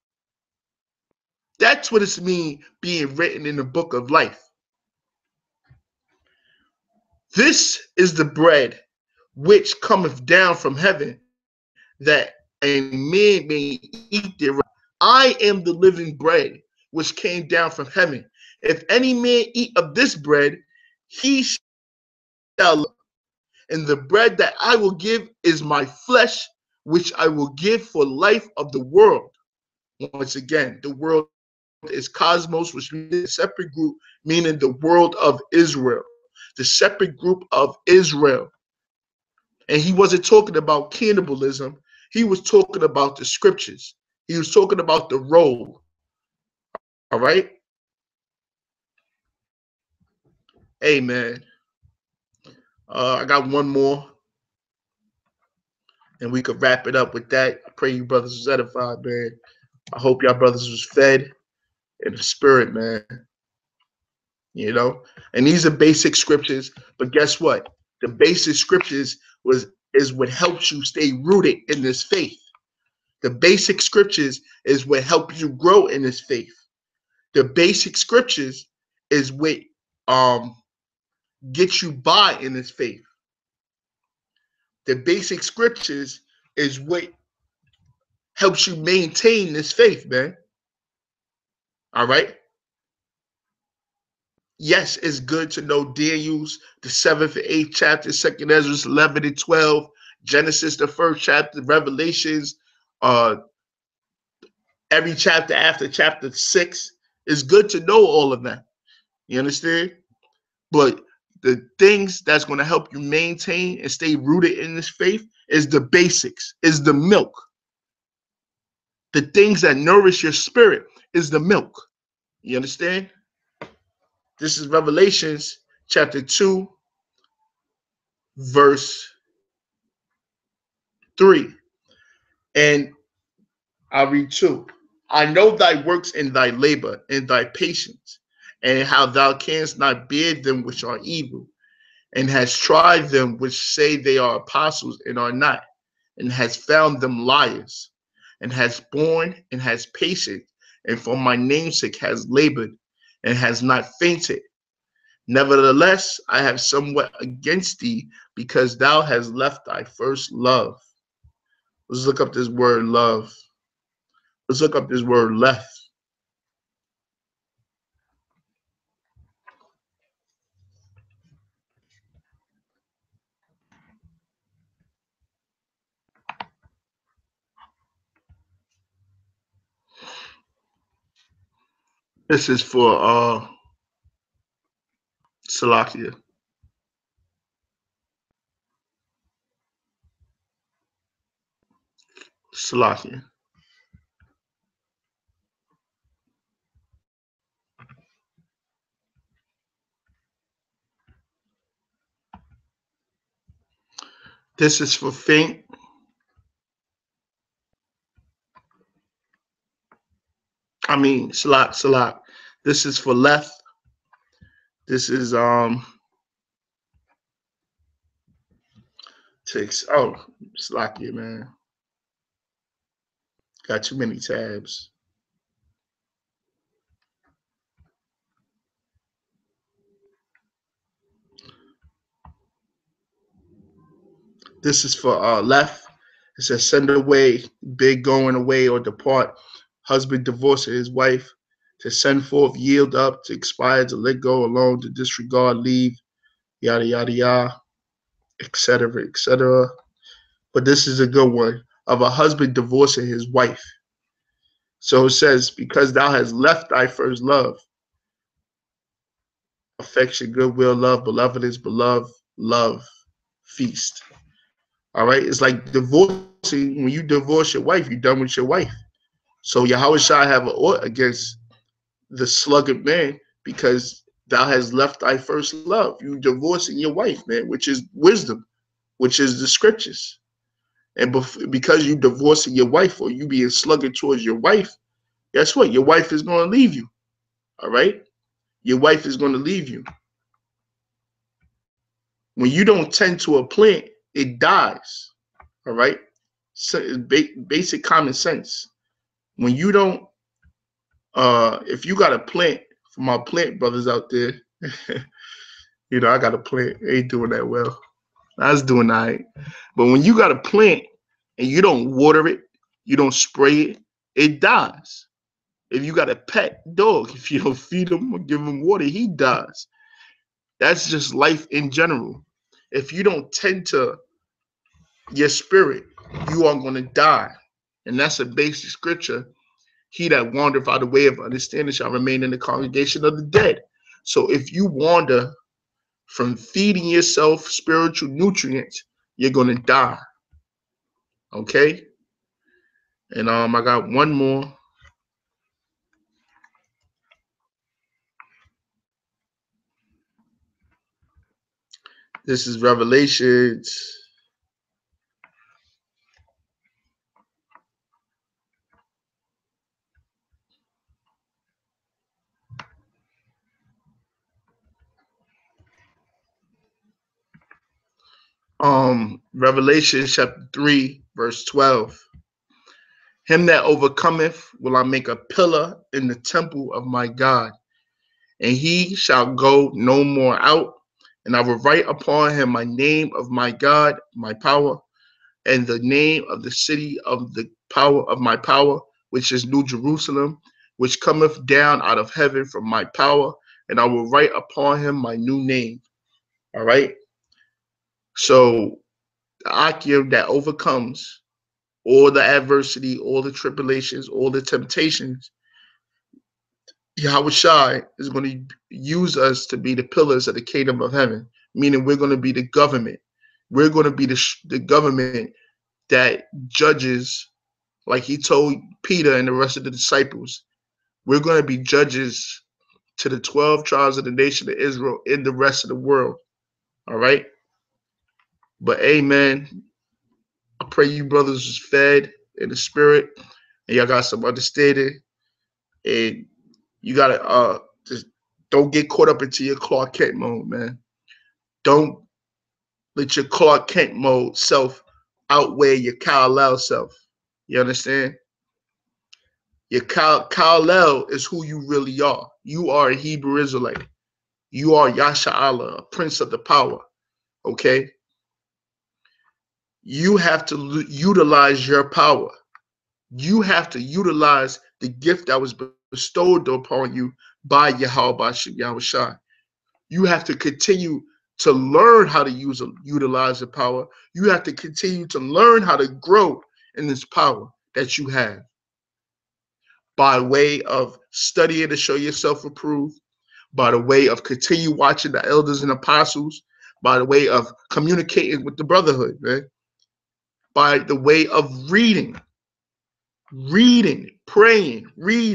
That's what it means being written in the book of life. This is the bread which cometh down from heaven, that a man may eat thereof. I am the living bread which came down from heaven. If any man eat of this bread, he shall live. And the bread that I will give is my flesh, which I will give for life of the world. Once again, the world is cosmos, which means a separate group, meaning the world of Israel, the separate group of Israel. And he wasn't talking about cannibalism. He was talking about the scriptures. He was talking about the roll. All right? Amen. I got one more. And we could wrap it up with that. I pray you brothers was edified, man. I hope y'all brothers was fed in the spirit, man. You know? And these are basic scriptures. But guess what? The basic scriptures is what helps you stay rooted in this faith. The basic scriptures is what helps you grow in this faith. The basic scriptures is what gets you by in this faith. The basic scriptures is what helps you maintain this faith, man. All right? Yes, it's good to know Daniel's, the 7th and 8th chapter, 2nd Ezra 11 and 12, Genesis, the 1st chapter, Revelations, every chapter after chapter 6. It's good to know all of that. You understand? But the things that's going to help you maintain and stay rooted in this faith is the basics, is the milk. The things that nourish your spirit is the milk. You understand? This is Revelations chapter 2, verse 3. And I'll read 2. I know thy works and thy labor and thy patience, and how thou canst not bear them which are evil, and hast tried them which say they are apostles and are not, and has found them liars, and has borne and has patience, and for my name's sake has labored, and has not fainted. Nevertheless, I have somewhat against thee, because thou hast left thy first love. Let's look up this word love. Let's look up this word left. This is for Salakia. Salakia. This is for faint. I mean, Salak. This is for left. This is takes Salakia, man. Got too many tabs. This is for left. It says send away, big going away or depart. Husband divorcing his wife. To send forth, yield up, to expire, to let go alone, to disregard, leave, yada, yada, yada, etc., etc. But this is a good one. Of a husband divorcing his wife. So it says, because thou hast left thy first love, affection, goodwill, love, beloved is beloved, love, feast. All right. It's like divorcing. When you divorce your wife, you're done with your wife. So Yahweh Shai have an ought against the sluggard man because thou has left thy first love. You divorcing your wife, man, which is wisdom, which is the scriptures. And because you divorcing your wife or you being sluggard towards your wife, guess what? Your wife is going to leave you. All right. Your wife is going to leave you. When you don't tend to a plant, it dies. All right. So basic common sense. When you don't, if you got a plant, for my plant brothers out there, you know, I got a plant. Ain't doing that well. I was doing all right. But when you got a plant and you don't water it, you don't spray it, it dies. If you got a pet dog, if you don't feed him or give him water, he dies. That's just life in general. If you don't tend to your spirit, you are going to die. And that's a basic scripture. He that wandereth out of the way of understanding shall remain in the congregation of the dead. So if you wander from feeding yourself spiritual nutrients, you're going to die. Okay? And I got one more. This is Revelations. Revelation chapter 3, verse 12. Him that overcometh will I make a pillar in the temple of my God, and he shall go no more out. And I will write upon him my name of my God, my power, and the name of the city of the power of my power, which is New Jerusalem, which cometh down out of heaven from my power, and I will write upon him my new name. All right. So the Akim that overcomes all the adversity, all the tribulations, all the temptations, Yahweh Shai is going to use us to be the pillars of the kingdom of heaven, meaning we're going to be the government. We're going to be the government that judges, like he told Peter and the rest of the disciples. We're going to be judges to the 12 tribes of the nation of Israel in the rest of the world. All right. But amen. I pray you brothers was fed in the spirit and y'all got some understanding. And you gotta just don't get caught up into your Clark Kent mode, man. Don't let your Clark Kent mode self outweigh your Kal-El self. You understand? Your Kal-El is who you really are. You are a Hebrew Israelite. You are Yasha Allah, Prince of the Power. Okay? You have to utilize your power. You have to utilize the gift that was bestowed upon you by Yahweh Yahushai. You have to continue to learn how to utilize the power. You have to continue to learn how to grow in this power that you have by way of studying to show yourself approved, by the way of continue watching the elders and apostles, by the way of communicating with the brotherhood, man, by the way of reading, praying,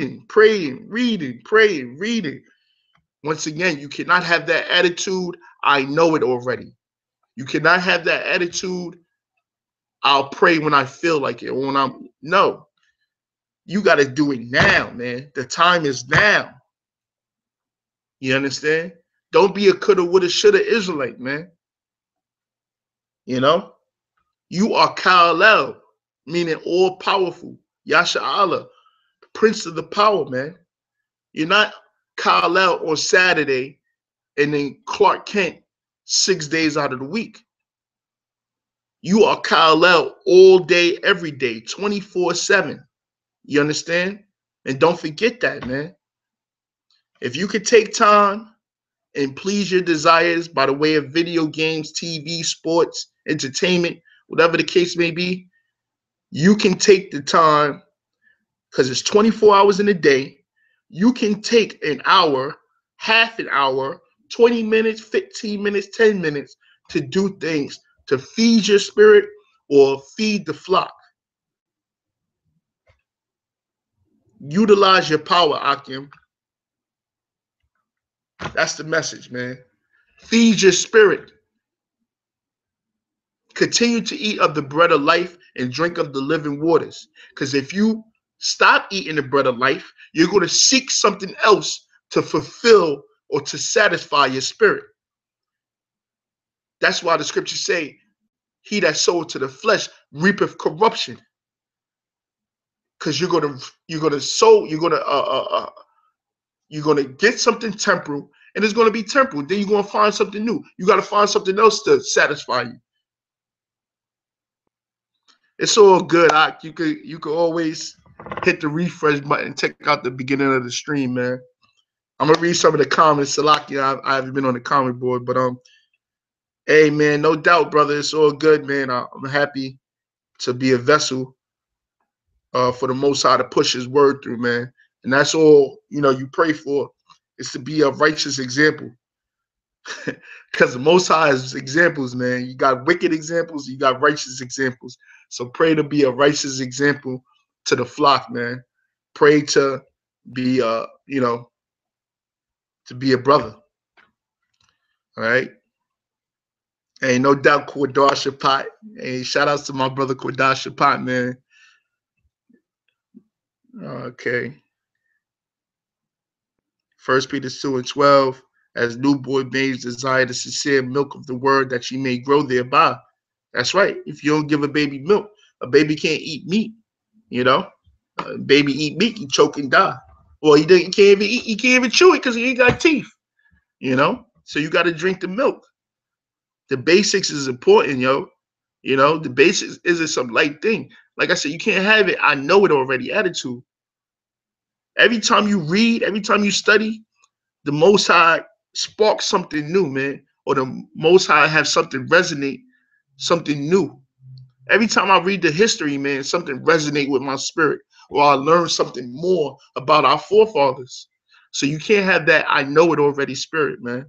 reading. Once again, you cannot have that attitude, I know it already. You cannot have that attitude, I'll pray when I feel like it. Or when I'm no. You got to do it now, man. The time is now. You understand? Don't be a coulda, woulda, shoulda Israelite, man. You know? You are Kal-El, meaning all powerful. Yasha Allah, Prince of the Power, man. You're not Kal-El on Saturday and then Clark Kent 6 days out of the week. You are Kal-El all day, every day, 24/7. You understand? And don't forget that, man. If you could take time and please your desires by the way of video games, TV, sports, entertainment, whatever the case may be, you can take the time because it's 24 hours in a day. You can take an hour, half an hour, 20 minutes, 15 minutes, 10 minutes to do things to feed your spirit or feed the flock. Utilize your power, Akim. That's the message, man. Feed your spirit. Continue to eat of the bread of life and drink of the living waters. Because if you stop eating the bread of life, you're going to seek something else to fulfill or to satisfy your spirit. That's why the scriptures say, he that soweth to the flesh reapeth corruption. Because you're gonna sow, you're gonna get something temporal, and it's gonna be temporal. Then you're gonna find something new. You got to find something else to satisfy you. It's all good. You could always hit the refresh button, check out the beginning of the stream, man. I'm gonna read some of the comments. Salaki, I haven't been on the comment board, but hey man, no doubt, brother. It's all good, man. I'm happy to be a vessel for the Most High to push His word through, man. And that's all you pray for is to be a righteous example. Because the Most High is examples, man. You got wicked examples, you got righteous examples. So pray to be a righteous example to the flock, man. Pray to be to be a brother. All right. Hey, no doubt, Quadar Shapat. Hey, shout outs to my brother Quadar Shapat, man. Okay. 1 Peter 2:12. As newborn babes desire the sincere milk of the word that ye may grow thereby. That's right. If you don't give a baby milk, a baby can't eat meat. A baby eat meat, he choke and die. Well, he can't even eat, he can't even chew it because he ain't got teeth. So you got to drink the milk. The basics is important, yo. The basics isn't some light thing. Like I said, you can't have it. I know it already. Attitude. Every time you read, every time you study, the Most High sparks something new, man. Or the Most High have something resonate, something new. Every time I read the history, man, something resonate with my spirit, or I learn something more about our forefathers. So you can't have that I know it already spirit, man.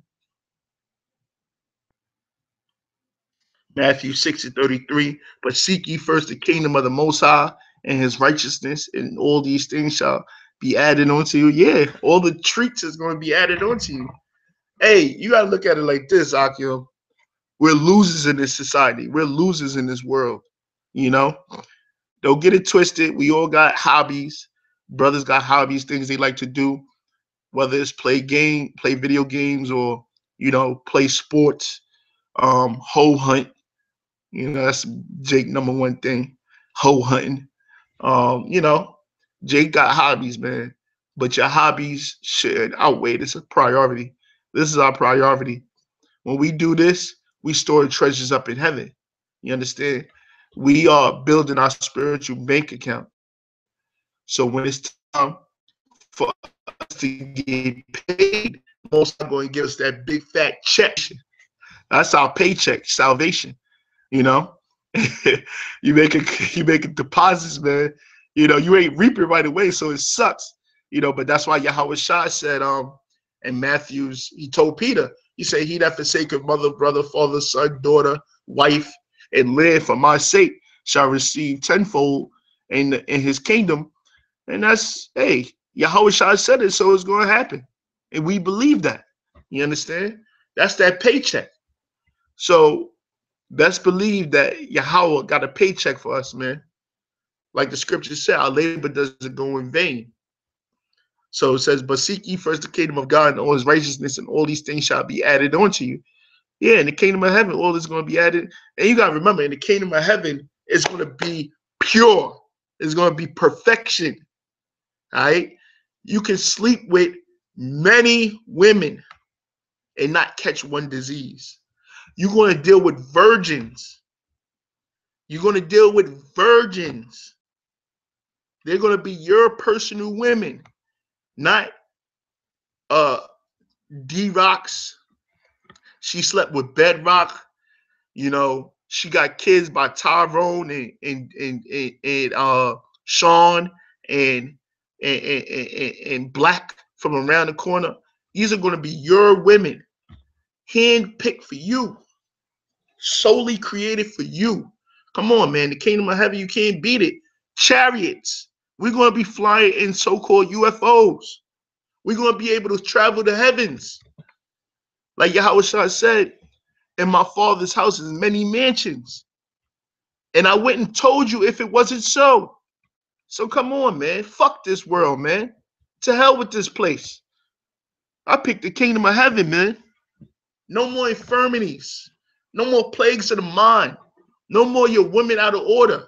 Matthew 6:33. But seek ye first the kingdom of the Most High and His righteousness, and all these things shall be added onto you. Yeah, all the treats is going to be added onto you. Hey, you got to look at it like this, Akio. We're losers in this society. We're losers in this world. Don't get it twisted. We all got hobbies. Brothers got hobbies, things they like to do, whether it's play video games, or play sports, hoe hunt. That's Jake number one thing, hoe hunting. Jake got hobbies, man, but your hobbies should outweigh. This is a priority. This is our priority. When we do this, we store treasures up in heaven. You understand? We are building our spiritual bank account. So when it's time for us to get paid, most are going to give us that big fat check. That's our paycheck, salvation. You know, you making deposits, man. You know, you ain't reaping right away, so it sucks. You know, but that's why Yahweh Shai said, in Matthew's, he told Peter, he said, he that forsaketh mother, brother, father, son, daughter, wife, and live for my sake shall receive tenfold in his kingdom. And that's, hey, Yahweh Shai said it, so it's going to happen. And we believe that. You understand? That's that paycheck. So best believe that Yahweh got a paycheck for us, man. Like the scripture said, our labor doesn't go in vain. So it says, but seek ye first the kingdom of God and all his righteousness, and all these things shall be added unto you. Yeah, in the kingdom of heaven, all is going to be added. And you got to remember, in the kingdom of heaven, it's going to be pure. It's going to be perfection. All right? You can sleep with many women and not catch one disease. You're going to deal with virgins. You're going to deal with virgins. They're going to be your personal women, not D-Rock's. She slept with Bedrock. You know, she got kids by Tyrone and Sean and Black from around the corner. These are going to be your women, handpicked for you, solely created for you. Come on, man. The kingdom of heaven, you can't beat it. Chariots. We're going to be flying in so-called UFOs. We're going to be able to travel the heavens. Like Yahweh Shai said, in my father's house is many mansions. And I wouldn't told you if it wasn't so. So come on, man. Fuck this world, man. To hell with this place. I picked the kingdom of heaven, man. No more infirmities. No more plagues of the mind. No more your women out of order.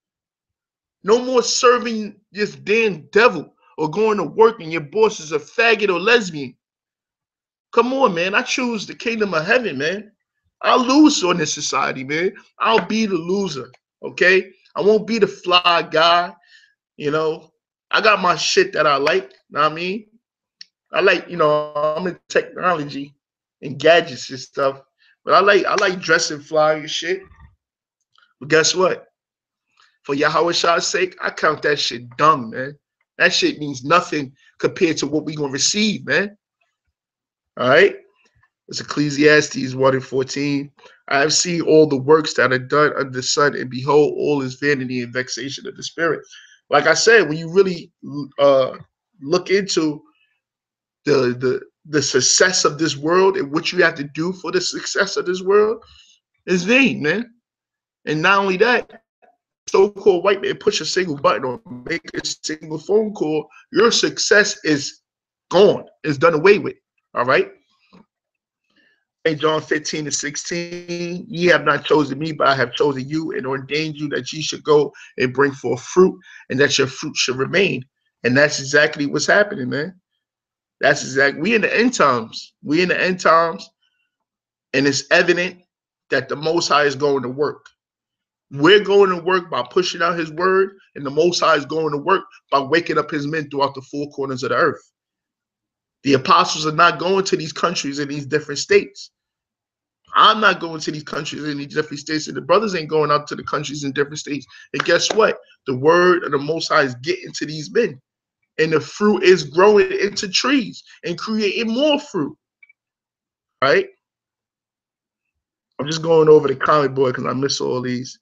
No more serving this damn devil or going to work and your boss is a faggot or lesbian. Come on, man. I choose the kingdom of heaven, man. I'll lose on this society, man. I'll be the loser, okay? I won't be the fly guy, you know. I got my shit that I like, know what I mean? I like, you know, I'm in technology and gadgets and stuff, but I like dressing fly and shit. But guess what? For Yahweh Shah's sake, I count that shit dumb, man. That shit means nothing compared to what we're going to receive, man. All right? It's Ecclesiastes 1:14. I have seen all the works that are done under the sun, and behold, all is vanity and vexation of the spirit. Like I said, when you really look into the success of this world and what you have to do for the success of this world, is vain, man. And not only that, so-called white man push a single button or make a single phone call, your success is gone. It's done away with. All right. St. John 15:16, ye have not chosen me, but I have chosen you and ordained you that ye should go and bring forth fruit, and that your fruit should remain. And that's exactly what's happening, man. That's exactly, we in the end times. We in the end times, and it's evident that the Most High is going to work. We're going to work by pushing out his word, and the Most High is going to work by waking up his men throughout the four corners of the earth. The apostles are not going to these countries in these different states. I'm not going to these countries in these different states, and the brothers ain't going out to the countries in different states. And guess what? The word of the Most High is getting to these men, and the fruit is growing into trees and creating more fruit. Right? I'm just going over the comic book because I miss all these.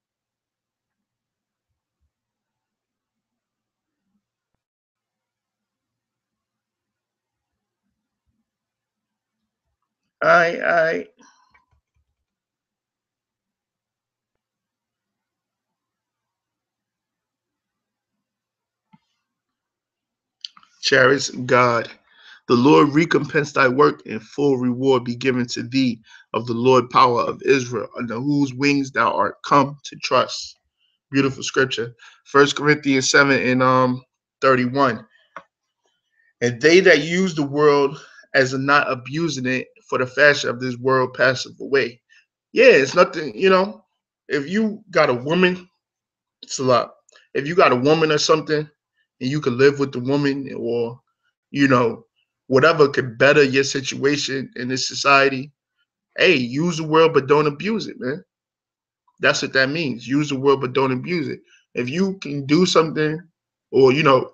All right. Chariots of God. The Lord recompense thy work, and full reward be given to thee of the Lord power of Israel, under whose wings thou art come to trust. Beautiful scripture. 1 Corinthians 7:31. And they that use the world as not abusing it, for the fashion of this world passeth away. Yeah, it's nothing, you know. if you got a woman, it's a lot. If you got a woman or something, and you could live with the woman, or you know, whatever could better your situation in this society, hey, use the word but don't abuse it, man. That's what that means. Use the word but don't abuse it. If you can do something, or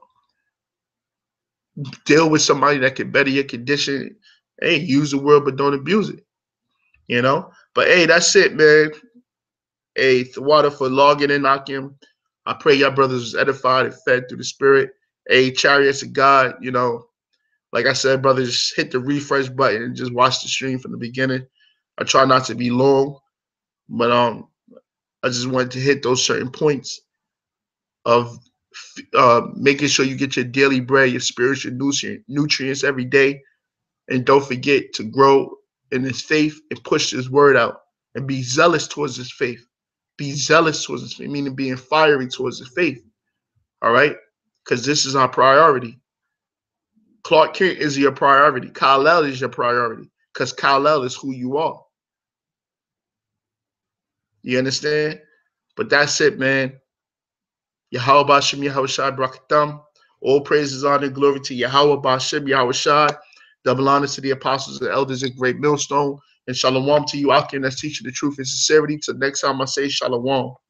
deal with somebody that can better your condition, hey, use the word but don't abuse it. But hey, that's it, man. Hey, Thawada for logging in, Akim. I pray y'all brothers was edified and fed through the spirit. Hey, chariots of God, like I said, brothers, just hit the refresh button and just watch the stream from the beginning. I try not to be long, but I just wanted to hit those certain points of making sure you get your daily bread, your spiritual nutrients every day, and don't forget to grow in this faith and push this word out and be zealous towards this faith. Be zealous towards this faith, meaning being fiery towards the faith. All right? Because this is our priority. Clark Kent is your priority. Kal-El is your priority. Because Kal-El is who you are. You understand? But that's it, man. Yahweh Bashem, Yahweh Shai, Brakatam. All praises, honor, and glory to Yahweh Bashem, Yahweh Shai. Double honor to the apostles and elders in Great Millstone. And shalom to you, Akim, that's teaching the truth and sincerity. Till next time I say shalom.